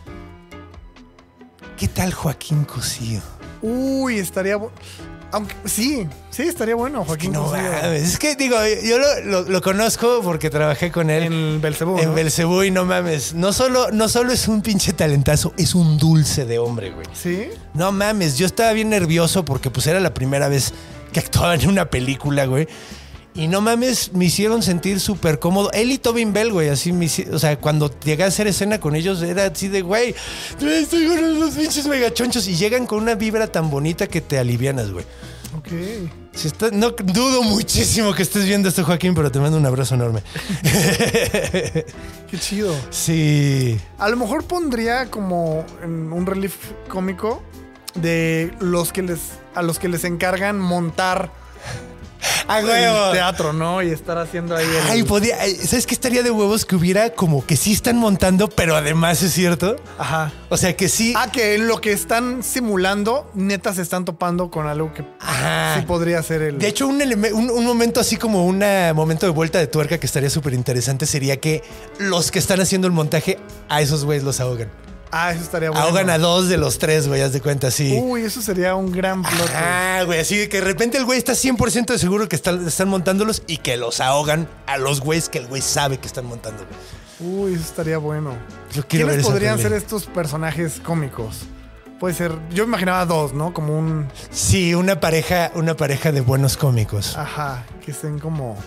¿Qué tal Joaquín Cosío? Uy, estaría... bu- Aunque sí, sí, estaría bueno, Joaquín No Cosío. mames. Es que digo, yo lo, lo- lo conozco porque trabajé con él. En Belcebú, En ¿no? Belcebú y no mames. No solo, no solo es un pinche talentazo, es un dulce de hombre, güey. ¿Sí? No mames, yo estaba bien nervioso porque pues era la primera vez que actuaba en una película, güey. Y no mames, me hicieron sentir súper cómodo. Él y Tobin Bell, güey, así me hici- o sea, cuando llegué a hacer escena con ellos era así de, güey, estoy con unos pinches megachonchos y llegan con una vibra tan bonita que te alivianas, güey. Ok. Si está, no dudo muchísimo que estés viendo esto, Joaquín, pero te mando un abrazo enorme. Qué chido. Sí. A lo mejor pondría como en un relief cómico de los que les a los que les encargan montar ¡A el huevo! teatro, ¿no? Y estar haciendo ahí el... Ay, podía. ¿Sabes qué estaría de huevos? Que hubiera como que sí están montando, pero además es cierto. Ajá. O sea que sí. Ah, que en lo que están simulando, neta se están topando con algo que Ajá. sí podría ser el... De hecho, un, eleme- un, un momento así como un momento de vuelta de tuerca que estaría súper interesante sería que los que están haciendo el montaje a esos güeyes los ahogan. Ah, eso estaría bueno. Ahogan a dos de los tres, güey, haz de cuenta, sí. Uy, eso sería un gran plot. Ah, güey, así de que de repente el güey está cien por ciento de seguro que están, están montándolos y que los ahogan a los güeyes que el güey sabe que están montando. Uy, eso estaría bueno. Yo quiero ver ¿Quiénes esa podrían peli. ser estos personajes cómicos? Puede ser... Yo imaginaba dos, ¿no? Como un... Sí, una pareja, una pareja de buenos cómicos. Ajá, que estén como...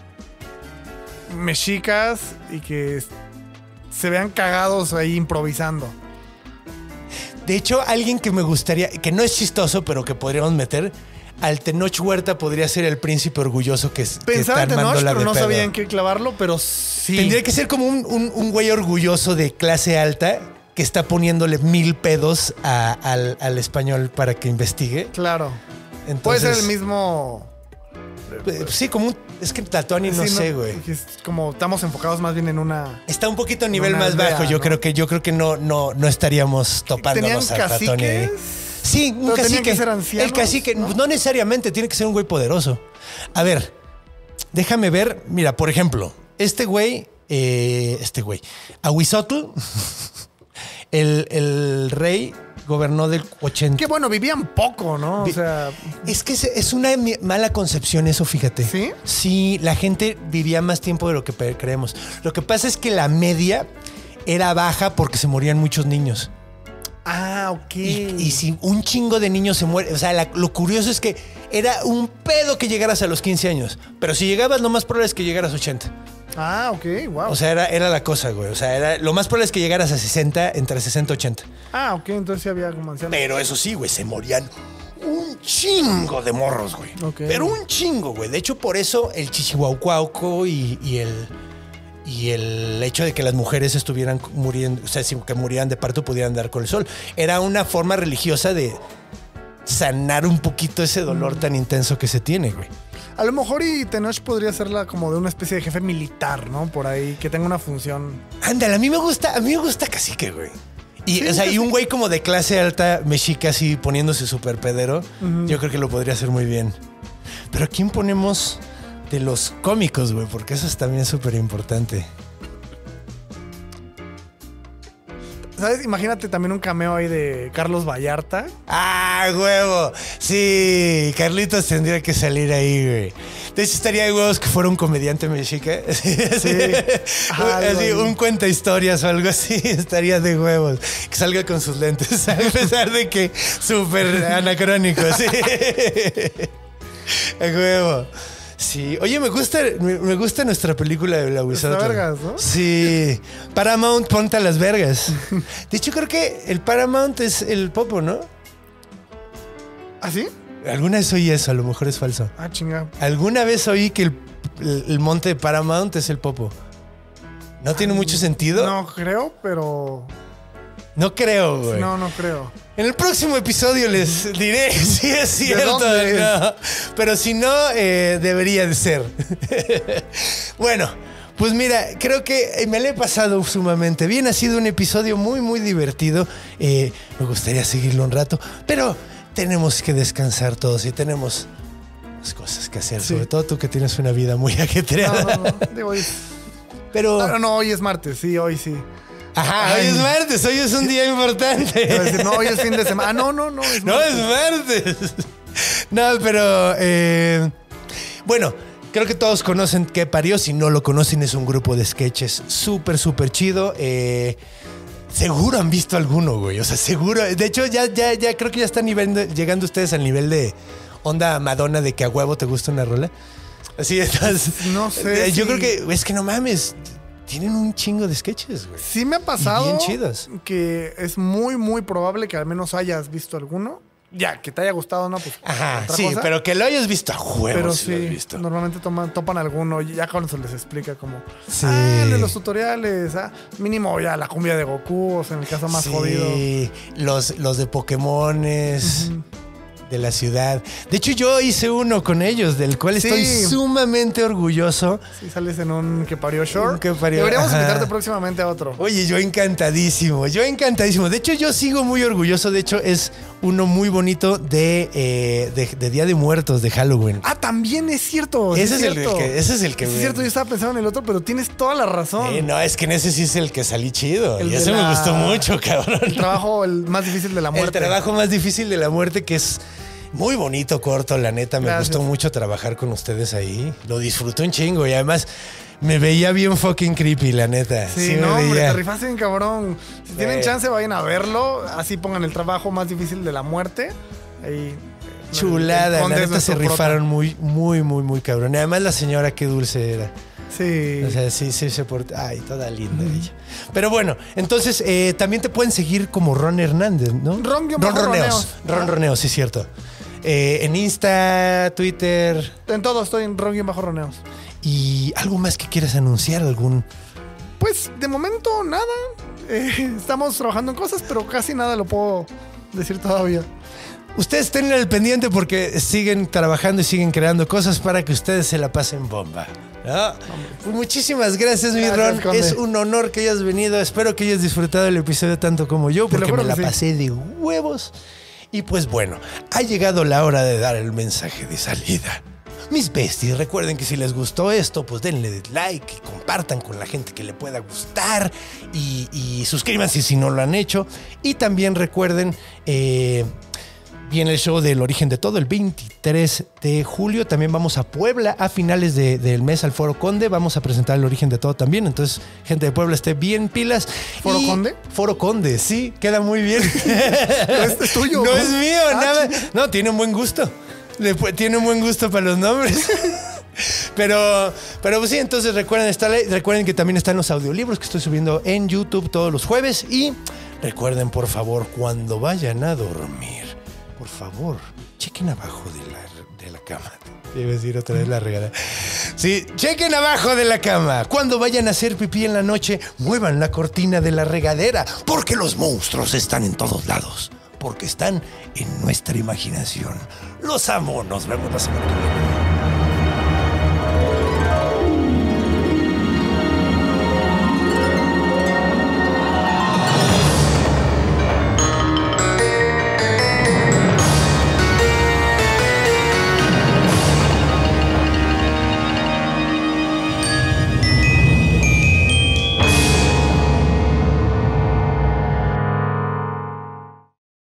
mexicas y que se vean cagados ahí improvisando. De hecho, alguien que me gustaría, que no es chistoso, pero que podríamos meter, al Tenoch Huerta podría ser el príncipe orgulloso que, es- que Pensaba está en Tenoch, armándola pero de no pedo. sabía en qué clavarlo, pero sí. Tendría que ser como un, un- un güey orgulloso de clase alta que está poniéndole mil pedos a- al, al español para que investigue. Claro. Entonces, Puede ser el mismo... eh, Sí, como un... Es que Tatuani no Sí, sé, güey. que es como estamos enfocados más bien en una... Está un poquito a nivel Una más aldea, bajo. Yo ¿no? creo que yo creo que no, no, no estaríamos topándonos ¿Tenían a Tatuani ahí. caciques? Sí, un Pero tenían cacique. que ser ancianos, el cacique, ¿no? ¿no? necesariamente, tiene que ser un güey poderoso. A ver, déjame ver. Mira, por ejemplo, este güey, eh, este güey, Ahuizotl, el, el rey gobernó del ochenta. Que bueno, vivían poco, ¿no? O Vi- sea, Es que es- es una mi- mala concepción eso, fíjate. ¿Sí? Sí, la gente vivía más tiempo de lo que pe- creemos. Lo que pasa es que la media era baja porque se morían muchos niños. ah, ok. Y, y si un chingo de niños se mueren, o sea, la- lo curioso es que era un pedo que llegaras a los quince años, pero si llegabas, lo más probable es que llegaras a ochenta. Ah, ok, wow. O sea, era, era la cosa, güey. O sea, era, lo más probable es que llegaras a sesenta, entre sesenta y ochenta. ah, ok, entonces sí había como ancianos. Pero eso sí, güey, se morían un chingo de morros, güey. Ok. Pero un chingo, güey. De hecho, por eso el chichihuaucuauco y, y el... Y el hecho de que las mujeres estuvieran muriendo, o sea, si- que murieran de parto pudieran dar con el sol. Era una forma religiosa de sanar un poquito ese dolor tan intenso que se tiene, güey. A lo mejor y Tenoch podría serla como de una especie de jefe militar, ¿no? Por ahí, que tenga una función. Ándale, a mí me gusta, a mí me gusta cacique, güey. Y, Sí, o sea, y cacique. un güey como de clase alta, mexica, así poniéndose súper pedero, yo creo que lo podría hacer muy bien. Pero ¿a quién ponemos de los cómicos, güey? Porque eso es también súper importante. ¿Sabes? Imagínate también un cameo ahí de Carlos Vallarta. ¡Ah, huevo! Sí, Carlitos tendría que salir ahí, güey. De hecho, estaría de huevos que fuera un comediante mexica. Sí. Ajá, algo Así, ahí. un cuenta historias o algo así. Estaría de huevos. Que salga con sus lentes, a pesar de que súper anacrónico, sí. A huevo. Sí. Oye, me gusta, me, me gusta nuestra película de la Wizard. Está vergas, ¿no? Sí. Paramount, ponte a las vergas. De hecho, creo que el Paramount es el Popo, ¿no? ¿Ah, sí? Alguna vez oí eso, a lo mejor es falso. Ah, chinga. Alguna vez oí que el, el- el monte de Paramount es el Popo. ¿No tiene mucho sentido? No creo, pero... No creo, güey. No, no creo. En el próximo episodio les diré si es cierto dónde o no. Pero si no, eh, debería de ser. Bueno, pues mira, creo que me le he pasado sumamente bien. Ha sido un episodio muy, muy divertido. Eh, me gustaría seguirlo un rato, pero tenemos que descansar todos y tenemos más cosas que hacer. Sí. Sobre todo tú que tienes una vida muy ajetreada. No, no, no. Digo, hoy... Pero, Ah, no, hoy es martes. Sí, hoy sí. ajá, hoy Ay. es martes, hoy es un día importante. Iba a decir, no, hoy es fin de semana. Ah, no, no, no. Es No, martes. es martes. No, pero eh, bueno, creo que todos conocen Qué Parió. Si no lo conocen, es un grupo de sketches súper, súper chido. Eh, seguro han visto alguno, güey. O sea, seguro. De hecho, ya, ya, ya creo que ya están nivel- llegando ustedes al nivel de onda Madonna de que a huevo te gusta una rola. Así estás. No sé Eh, Yo si- creo que es que no mames. Tienen un chingo de sketches, güey. Sí me ha pasado Y bien chidos. que es muy, muy probable que al menos hayas visto alguno. Ya, que te haya gustado, ¿no? Pues Ajá, otra sí, cosa. pero que lo hayas visto a huevos. Pero si lo has sí, visto. normalmente toman, topan alguno y ya cuando se les explica como, Sí. ah, el de los tutoriales, ah, mínimo ya la cumbia de Goku, o sea, en el caso más Sí, jodido. los, los de Pokémones. Ujú. De la ciudad. De hecho, yo hice uno con ellos, del cual estoy Sí. sumamente orgulloso. Si sales en un que parió short, Un que parió, deberíamos ajá. invitarte próximamente a otro. Oye, yo encantadísimo, yo encantadísimo. De hecho, yo sigo muy orgulloso. De hecho, es uno muy bonito de, eh, de, de Día de Muertos, de Halloween. Ah, también es cierto. sí ese, es el, cierto. que, ese es el que... Sí, es cierto, yo estaba pensando en el otro, pero tienes toda la razón. Eh, no, es que en ese sí es el que salí chido. El y de ese me la- gustó mucho, cabrón. El trabajo el más difícil de la muerte. El trabajo más difícil de la muerte, que es muy bonito, corto, la neta. Me Gracias. gustó mucho trabajar con ustedes ahí. Lo disfruté un chingo y además me veía bien fucking creepy, la neta. Sí, me no, hombre, veía. te rifaste bien cabrón. Si tienen Eh. chance, vayan a verlo. Así pongan el trabajo más difícil de la muerte. Ahí. eh, Chulada, el conde la es neta se nuestro prota. rifaron muy, muy, muy, muy cabrón. Y además la señora, qué dulce era. Sí. O sea, sí, sí se portó. Ay, toda linda ella. Pero bueno, entonces eh, también te pueden seguir como Ron Hernández, ¿no? Ron guión bajo Roneos. Roneos. Ron Roneos, sí, cierto. Eh, en Insta, Twitter En todo estoy en Ron bajo Roneos. y algo más que quieras anunciar, algún. Pues de momento nada. Eh, estamos trabajando en cosas, pero casi nada lo puedo decir todavía. Ustedes estén al pendiente porque siguen trabajando y siguen creando cosas para que ustedes se la pasen bomba, ¿no? Pues muchísimas gracias, mi Gracias, Ron. Conde. Es un honor que hayas venido. Espero que hayas disfrutado el episodio tanto como yo, Te lo porque juro me la que sí. pasé de huevos. Y pues bueno, ha llegado la hora de dar el mensaje de salida. Mis besties, recuerden que si les gustó esto, pues denle like, y compartan con la gente que le pueda gustar y, y suscríbanse si no lo han hecho. Y también recuerden, eh, viene el show del Origen de Todo el veintitrés de julio. También vamos a Puebla a finales de- del mes al Foro Conde. Vamos a presentar el Origen de Todo también. Entonces, gente de Puebla, esté bien pilas. ¿Foro Y- Conde? Foro Conde, sí, queda muy bien. Este es tuyo. No es mío, Ah, nada. chinga. No, tiene un buen gusto. Le pu- tiene un buen gusto para los nombres. Pero, pero pues sí, entonces recuerden, estar, ahí. Recuerden que también están los audiolibros que estoy subiendo en YouTube todos los jueves. Y recuerden, por favor, cuando vayan a dormir, por favor, chequen abajo de la, de la cama. Iba a decir otra vez la regada. Sí, chequen abajo de la cama. Cuando vayan a hacer pipí en la noche, muevan la cortina de la regadera, porque los monstruos están en todos lados. Porque están en nuestra imaginación. Los amo. Nos vemos la semana que viene.